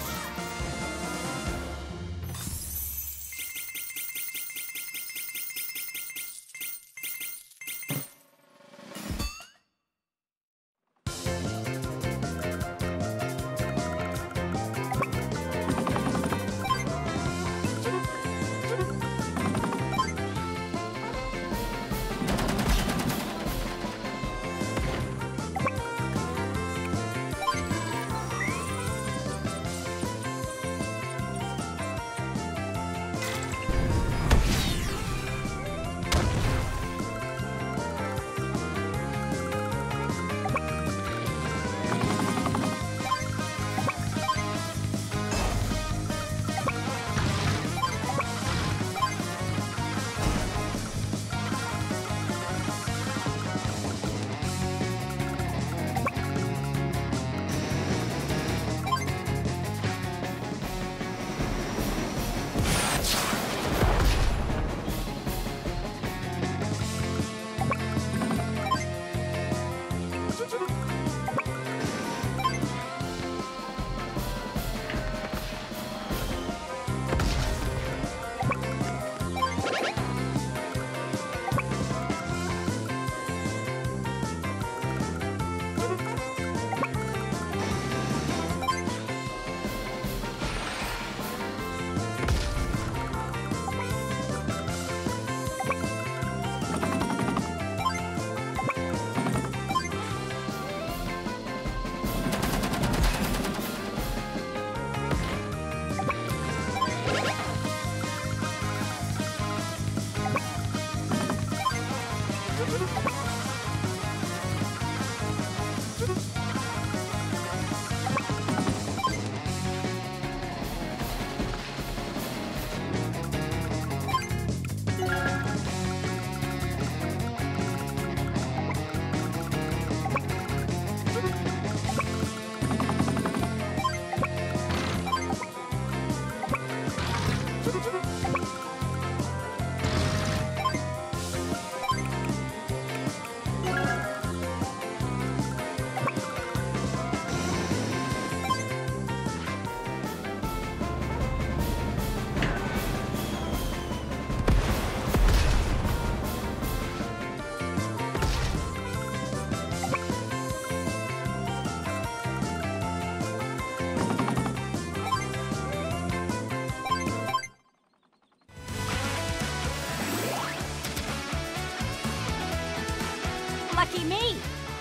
Lucky me!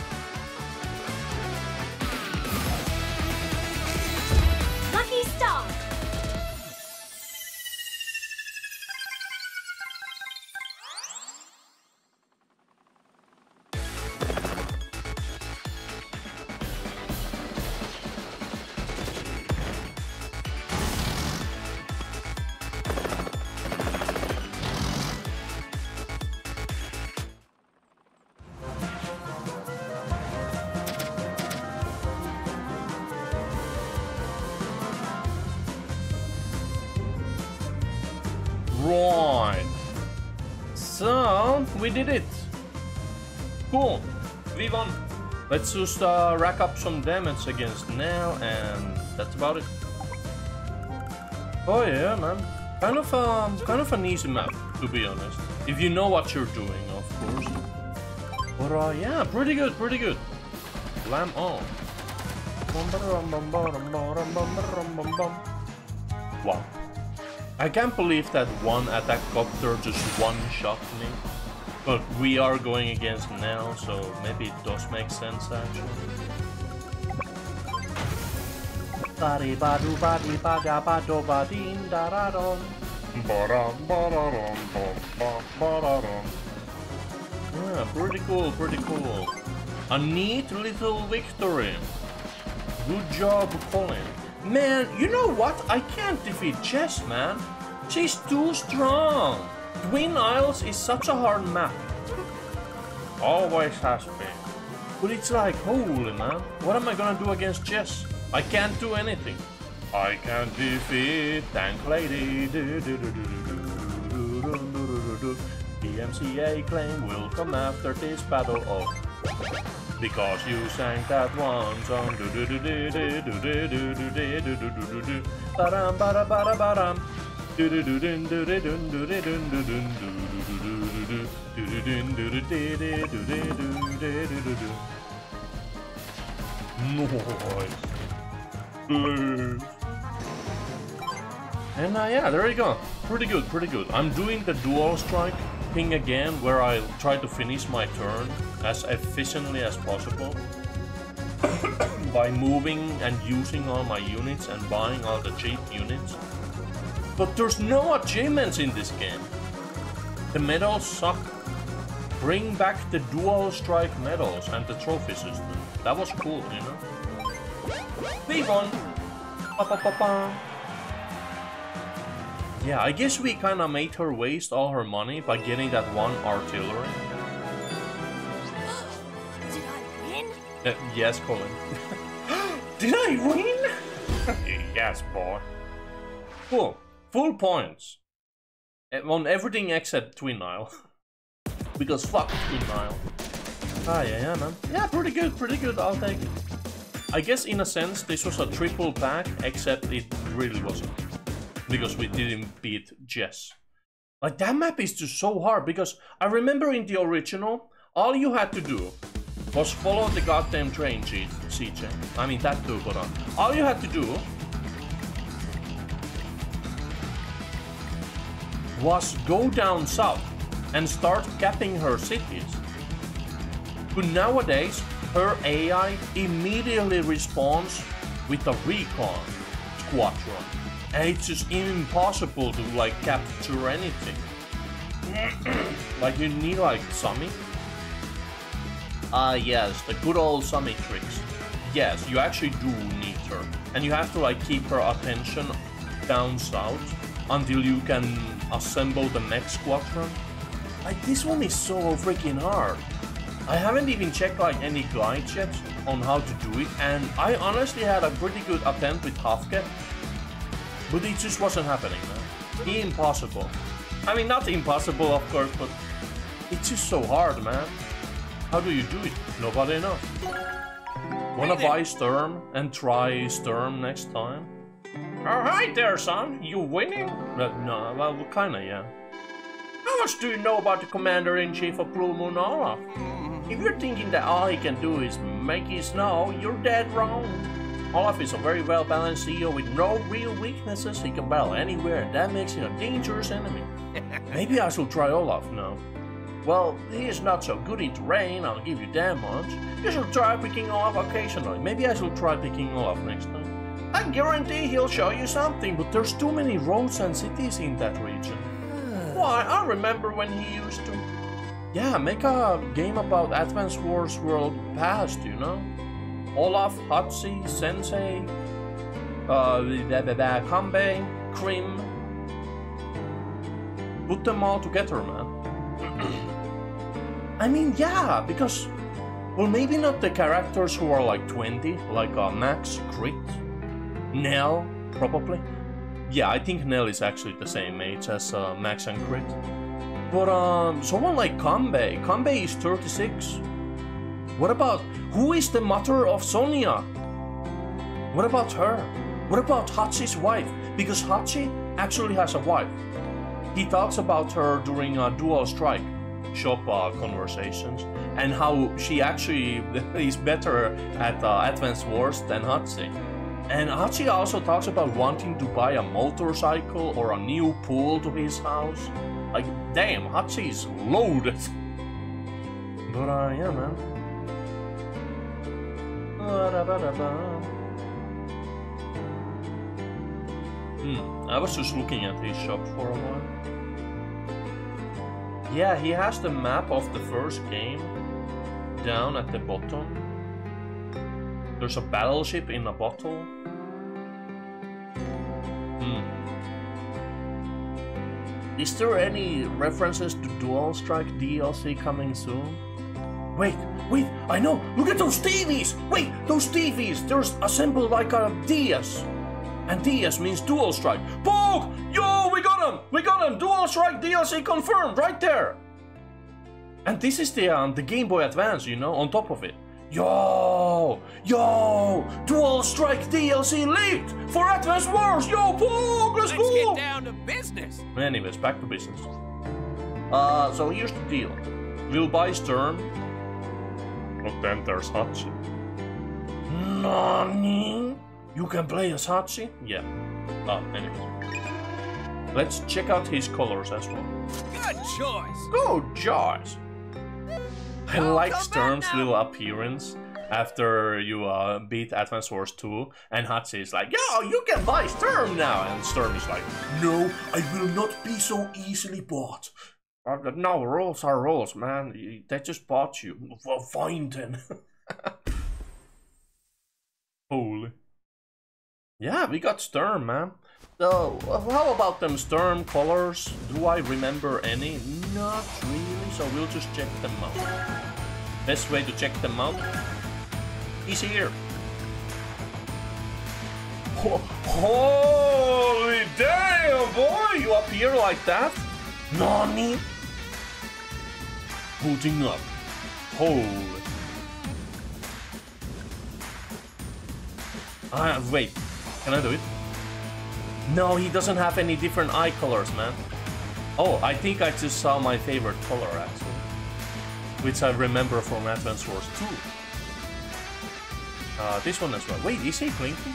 Lucky star! Right. So we did it. Cool. We won. Let's just uh, rack up some damage against Nell, and that's about it. Oh yeah, man. Kind of um, kind of an easy map, to be honest. If you know what you're doing, of course. But uh, yeah, pretty good, pretty good. Lamb on. Wow. I can't believe that one attack copter just one-shot me. But we are going against Nell, so maybe it does make sense actually. Yeah, pretty cool, pretty cool. A neat little victory. Good job, Colin. Man, you know what? I can't defeat Jess, man. She's too strong. Twin Isles is such a hard map. Always has been. But it's like, holy man, what am I gonna do against Jess? I can't do anything. I can't defeat Tank Lady. The M C A claim will come after this battle of... Because you sang that one song. Ba-dum, ba-da, ba-da, ba-dum. Nice. And uh, yeah, there you go. Pretty good, pretty good. I'm doing the dual strike thing again, where I try to finish my turn as efficiently as possible by moving and using all my units and buying all the cheap units. But there's no achievements in this game. The medals suck. Bring back the dual strike medals and the trophy system. That was cool, you know? We won! Ba -ba -ba -ba. Yeah, I guess we kinda made her waste all her money by getting that one artillery. Did I win? Uh, yes, Colin. Did I win? Yes, boy. Cool. Full points. On everything except Twin Isle. Because fuck Twin Isle. Ah, yeah, yeah, man. Yeah, pretty good, pretty good, I'll take it. I guess in a sense this was a triple pack, except it really wasn't. Because we didn't beat Jess. Like, that map is just so hard, because I remember in the original, all you had to do was follow the goddamn train, G J. I mean, that too, but uh, all you had to do was go down south and start capping her cities. But nowadays, her A I immediately responds with a recon squadron. And it's just impossible to like capture anything. Like, you need like Sami Ah, uh, yes, the good old Summitrix. Yes, you actually do need her. And you have to like keep her attention down south until you can assemble the mech squadron. Like, this one is so freaking hard. I haven't even checked like any guides yet on how to do it, and I honestly had a pretty good attempt with Hafke, but it just wasn't happening, man. Impossible. I mean, not impossible, of course, but it's just so hard, man. How do you do it? Nobody knows. Wanna buy Sturm and try Sturm next time? Alright there, son. You winning? Uh, no, well, kinda, yeah. How much do you know about the Commander-in-Chief of Blue Moon Olaf? If you're thinking that all he can do is make it snow, you're dead wrong. Olaf is a very well-balanced C E O with no real weaknesses. He can battle anywhere, and that makes him a dangerous enemy. Maybe I should try Olaf now. Well, he is not so good in terrain, I'll give you that much. You should try picking Olaf occasionally. Maybe I should try picking Olaf next time. I guarantee he'll show you something, but there's too many roads and cities in that region. Why, I remember when he used to. Yeah, make a game about Advance Wars World Past, you know? Olaf, Hatsi, Sensei, uh, Kanbei, Krim. Put them all together, man. I mean, yeah, because, well, maybe not the characters who are like twenty, like uh, Max, Crit, Nell, probably. Yeah, I think Nell is actually the same age as uh, Max and Crit. But um, someone like Kanbei, Kanbei is thirty-six. What about, who is the mother of Sonya? What about her? What about Hachi's wife? Because Hachi actually has a wife. He talks about her during a Dual Strike shop uh, conversations, and how she actually is better at uh, Advanced Wars than Hachi. And Hachi also talks about wanting to buy a motorcycle or a new pool to his house. Like, damn, Hachi is loaded. But uh, yeah, man. Hmm, I was just looking at his shop for a while. Yeah, he has the map of the first game down at the bottom. There's a battleship in a bottle. Hmm. Is there any references to Dual Strike D L C coming soon? Wait, wait, I know! Look at those T Vs! Wait, those T Vs! They're assembled like a D S. And D S means Dual Strike. Poke! Yo, we got him! We got him! Dual Strike D L C confirmed, right there! And this is the um, the Game Boy Advance, you know, on top of it. Yo! Yo! Dual Strike D L C leaked! For Advance Wars! Yo, Poke! Let's, let's go! Let's get down to business! Anyways, back to business. Uh, so here's the deal. We'll buy Stern. But then there's Hachi. Nani? You can play as Hachi? Yeah. Oh, anyways. Let's check out his colors as well. Good choice! Good choice! I oh, like Sturm's little appearance after you uh, beat Advance Wars two, and Hachi is like, yo, you can buy Sturm now! And Sturm is like, no, I will not be so easily bought. Uh, no, rules are rules, man. They just bought you. Well, fine then. Holy. Yeah, we got Sturm, man. So, how about them Sturm colors? Do I remember any? Not really, so we'll just check them out. Best way to check them out is here. Oh, holy damn, boy! You appear like that? Nani? Booting up. Holy. Ah, wait. Can I do it? No, he doesn't have any different eye colors, man. Oh, I think I just saw my favorite color, actually. Which I remember from Advance Wars two. Uh, this one as well. Wait, is he blinking?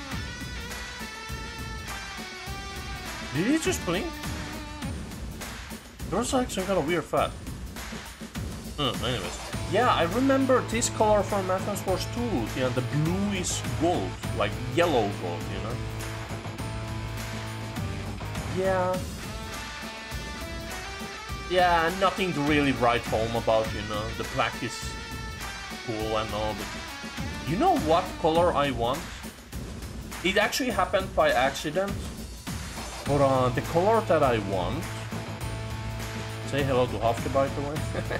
Did he just blink? There's like some kind of weird fat. Hmm, anyways. Yeah, I remember this color from Advance Wars two. Yeah, the blue is gold. Like yellow gold, you know? Yeah. Yeah, nothing to really write home about, you know. The black is cool and all, but you know what color I want? It actually happened by accident, but uh, the color that I want... Say hello to Hofke, by the way.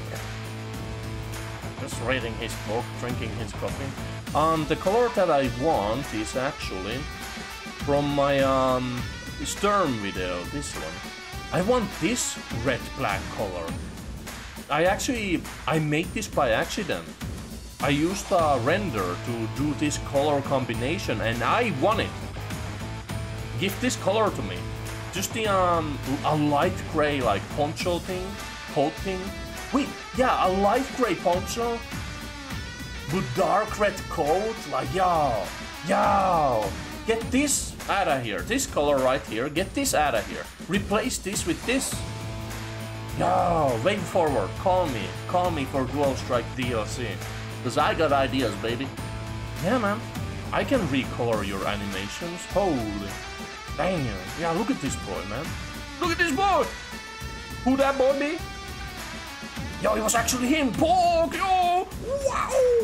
Just reading his book, drinking his coffee. Um, the color that I want is actually from my um, Sturm video, this one. I want this red-black color. I actually, I made this by accident. I used a render to do this color combination and I want it. Give this color to me. Just the, um, a light gray, like, poncho thing, coat thing. Wait, yeah, a light gray poncho with dark red coat, like, yo, yo. Get this out of here, this color right here, get this out of here. Replace this with this. Yo, way forward, call me, call me for Dual Strike D L C. Cause I got ideas, baby. Yeah, man, I can recolor your animations, holy. Damn, yeah, look at this boy, man. Look at this boy! Who that boy be? Yo, it was actually him! Pork, yo! Wow!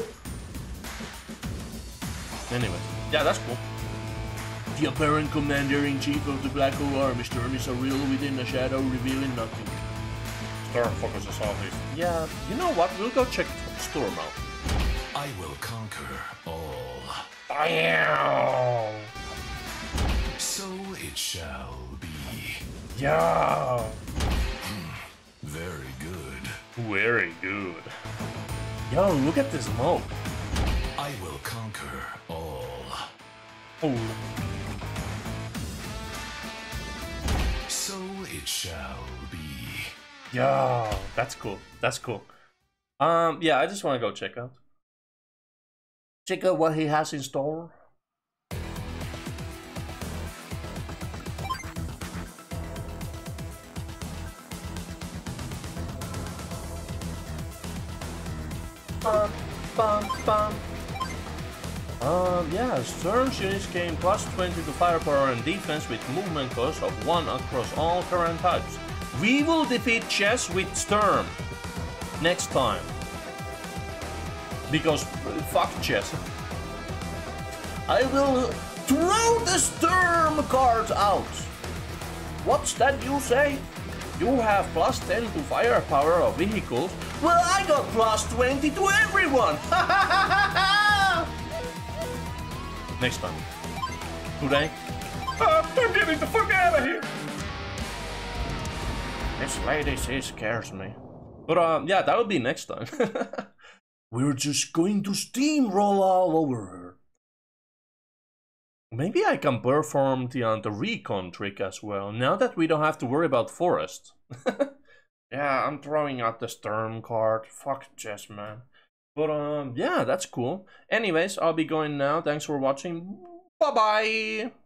Anyway, yeah, that's cool. The apparent commander-in-chief of the Black Hole Army, Sturm is a real within the shadow, revealing nothing. Sturm focuses on this. Yeah, you know what? We'll go check Sturm out. I will conquer all. Damn! So it shall be. Yeah. Very good. Very good. Yo, look at this smoke. I will conquer all. Oh. So it shall be. Yo, that's cool. That's cool. Um, yeah, I just want to go check out. Check out what he has in store. Bum, bum, bum. Um, yeah, Sturm's units gain plus twenty to firepower and defense with movement cost of one across all current types. We will defeat Jess with Sturm next time. Because, fuck Jess. I will throw the Sturm card out. What's that you say? You have plus ten to firepower of vehicles. Well, I got plus twenty to everyone! Next time. Today. Uh, I'm getting the fuck out of here! This lady, she scares me. But um, yeah, that'll be next time. We're just going to steamroll all over her. Maybe I can perform the, uh, the recon trick as well, now that we don't have to worry about forest. Yeah, I'm throwing out the Sturm card. Fuck Jess, man. But um, yeah, that's cool. Anyways, I'll be going now. Thanks for watching. Bye-bye!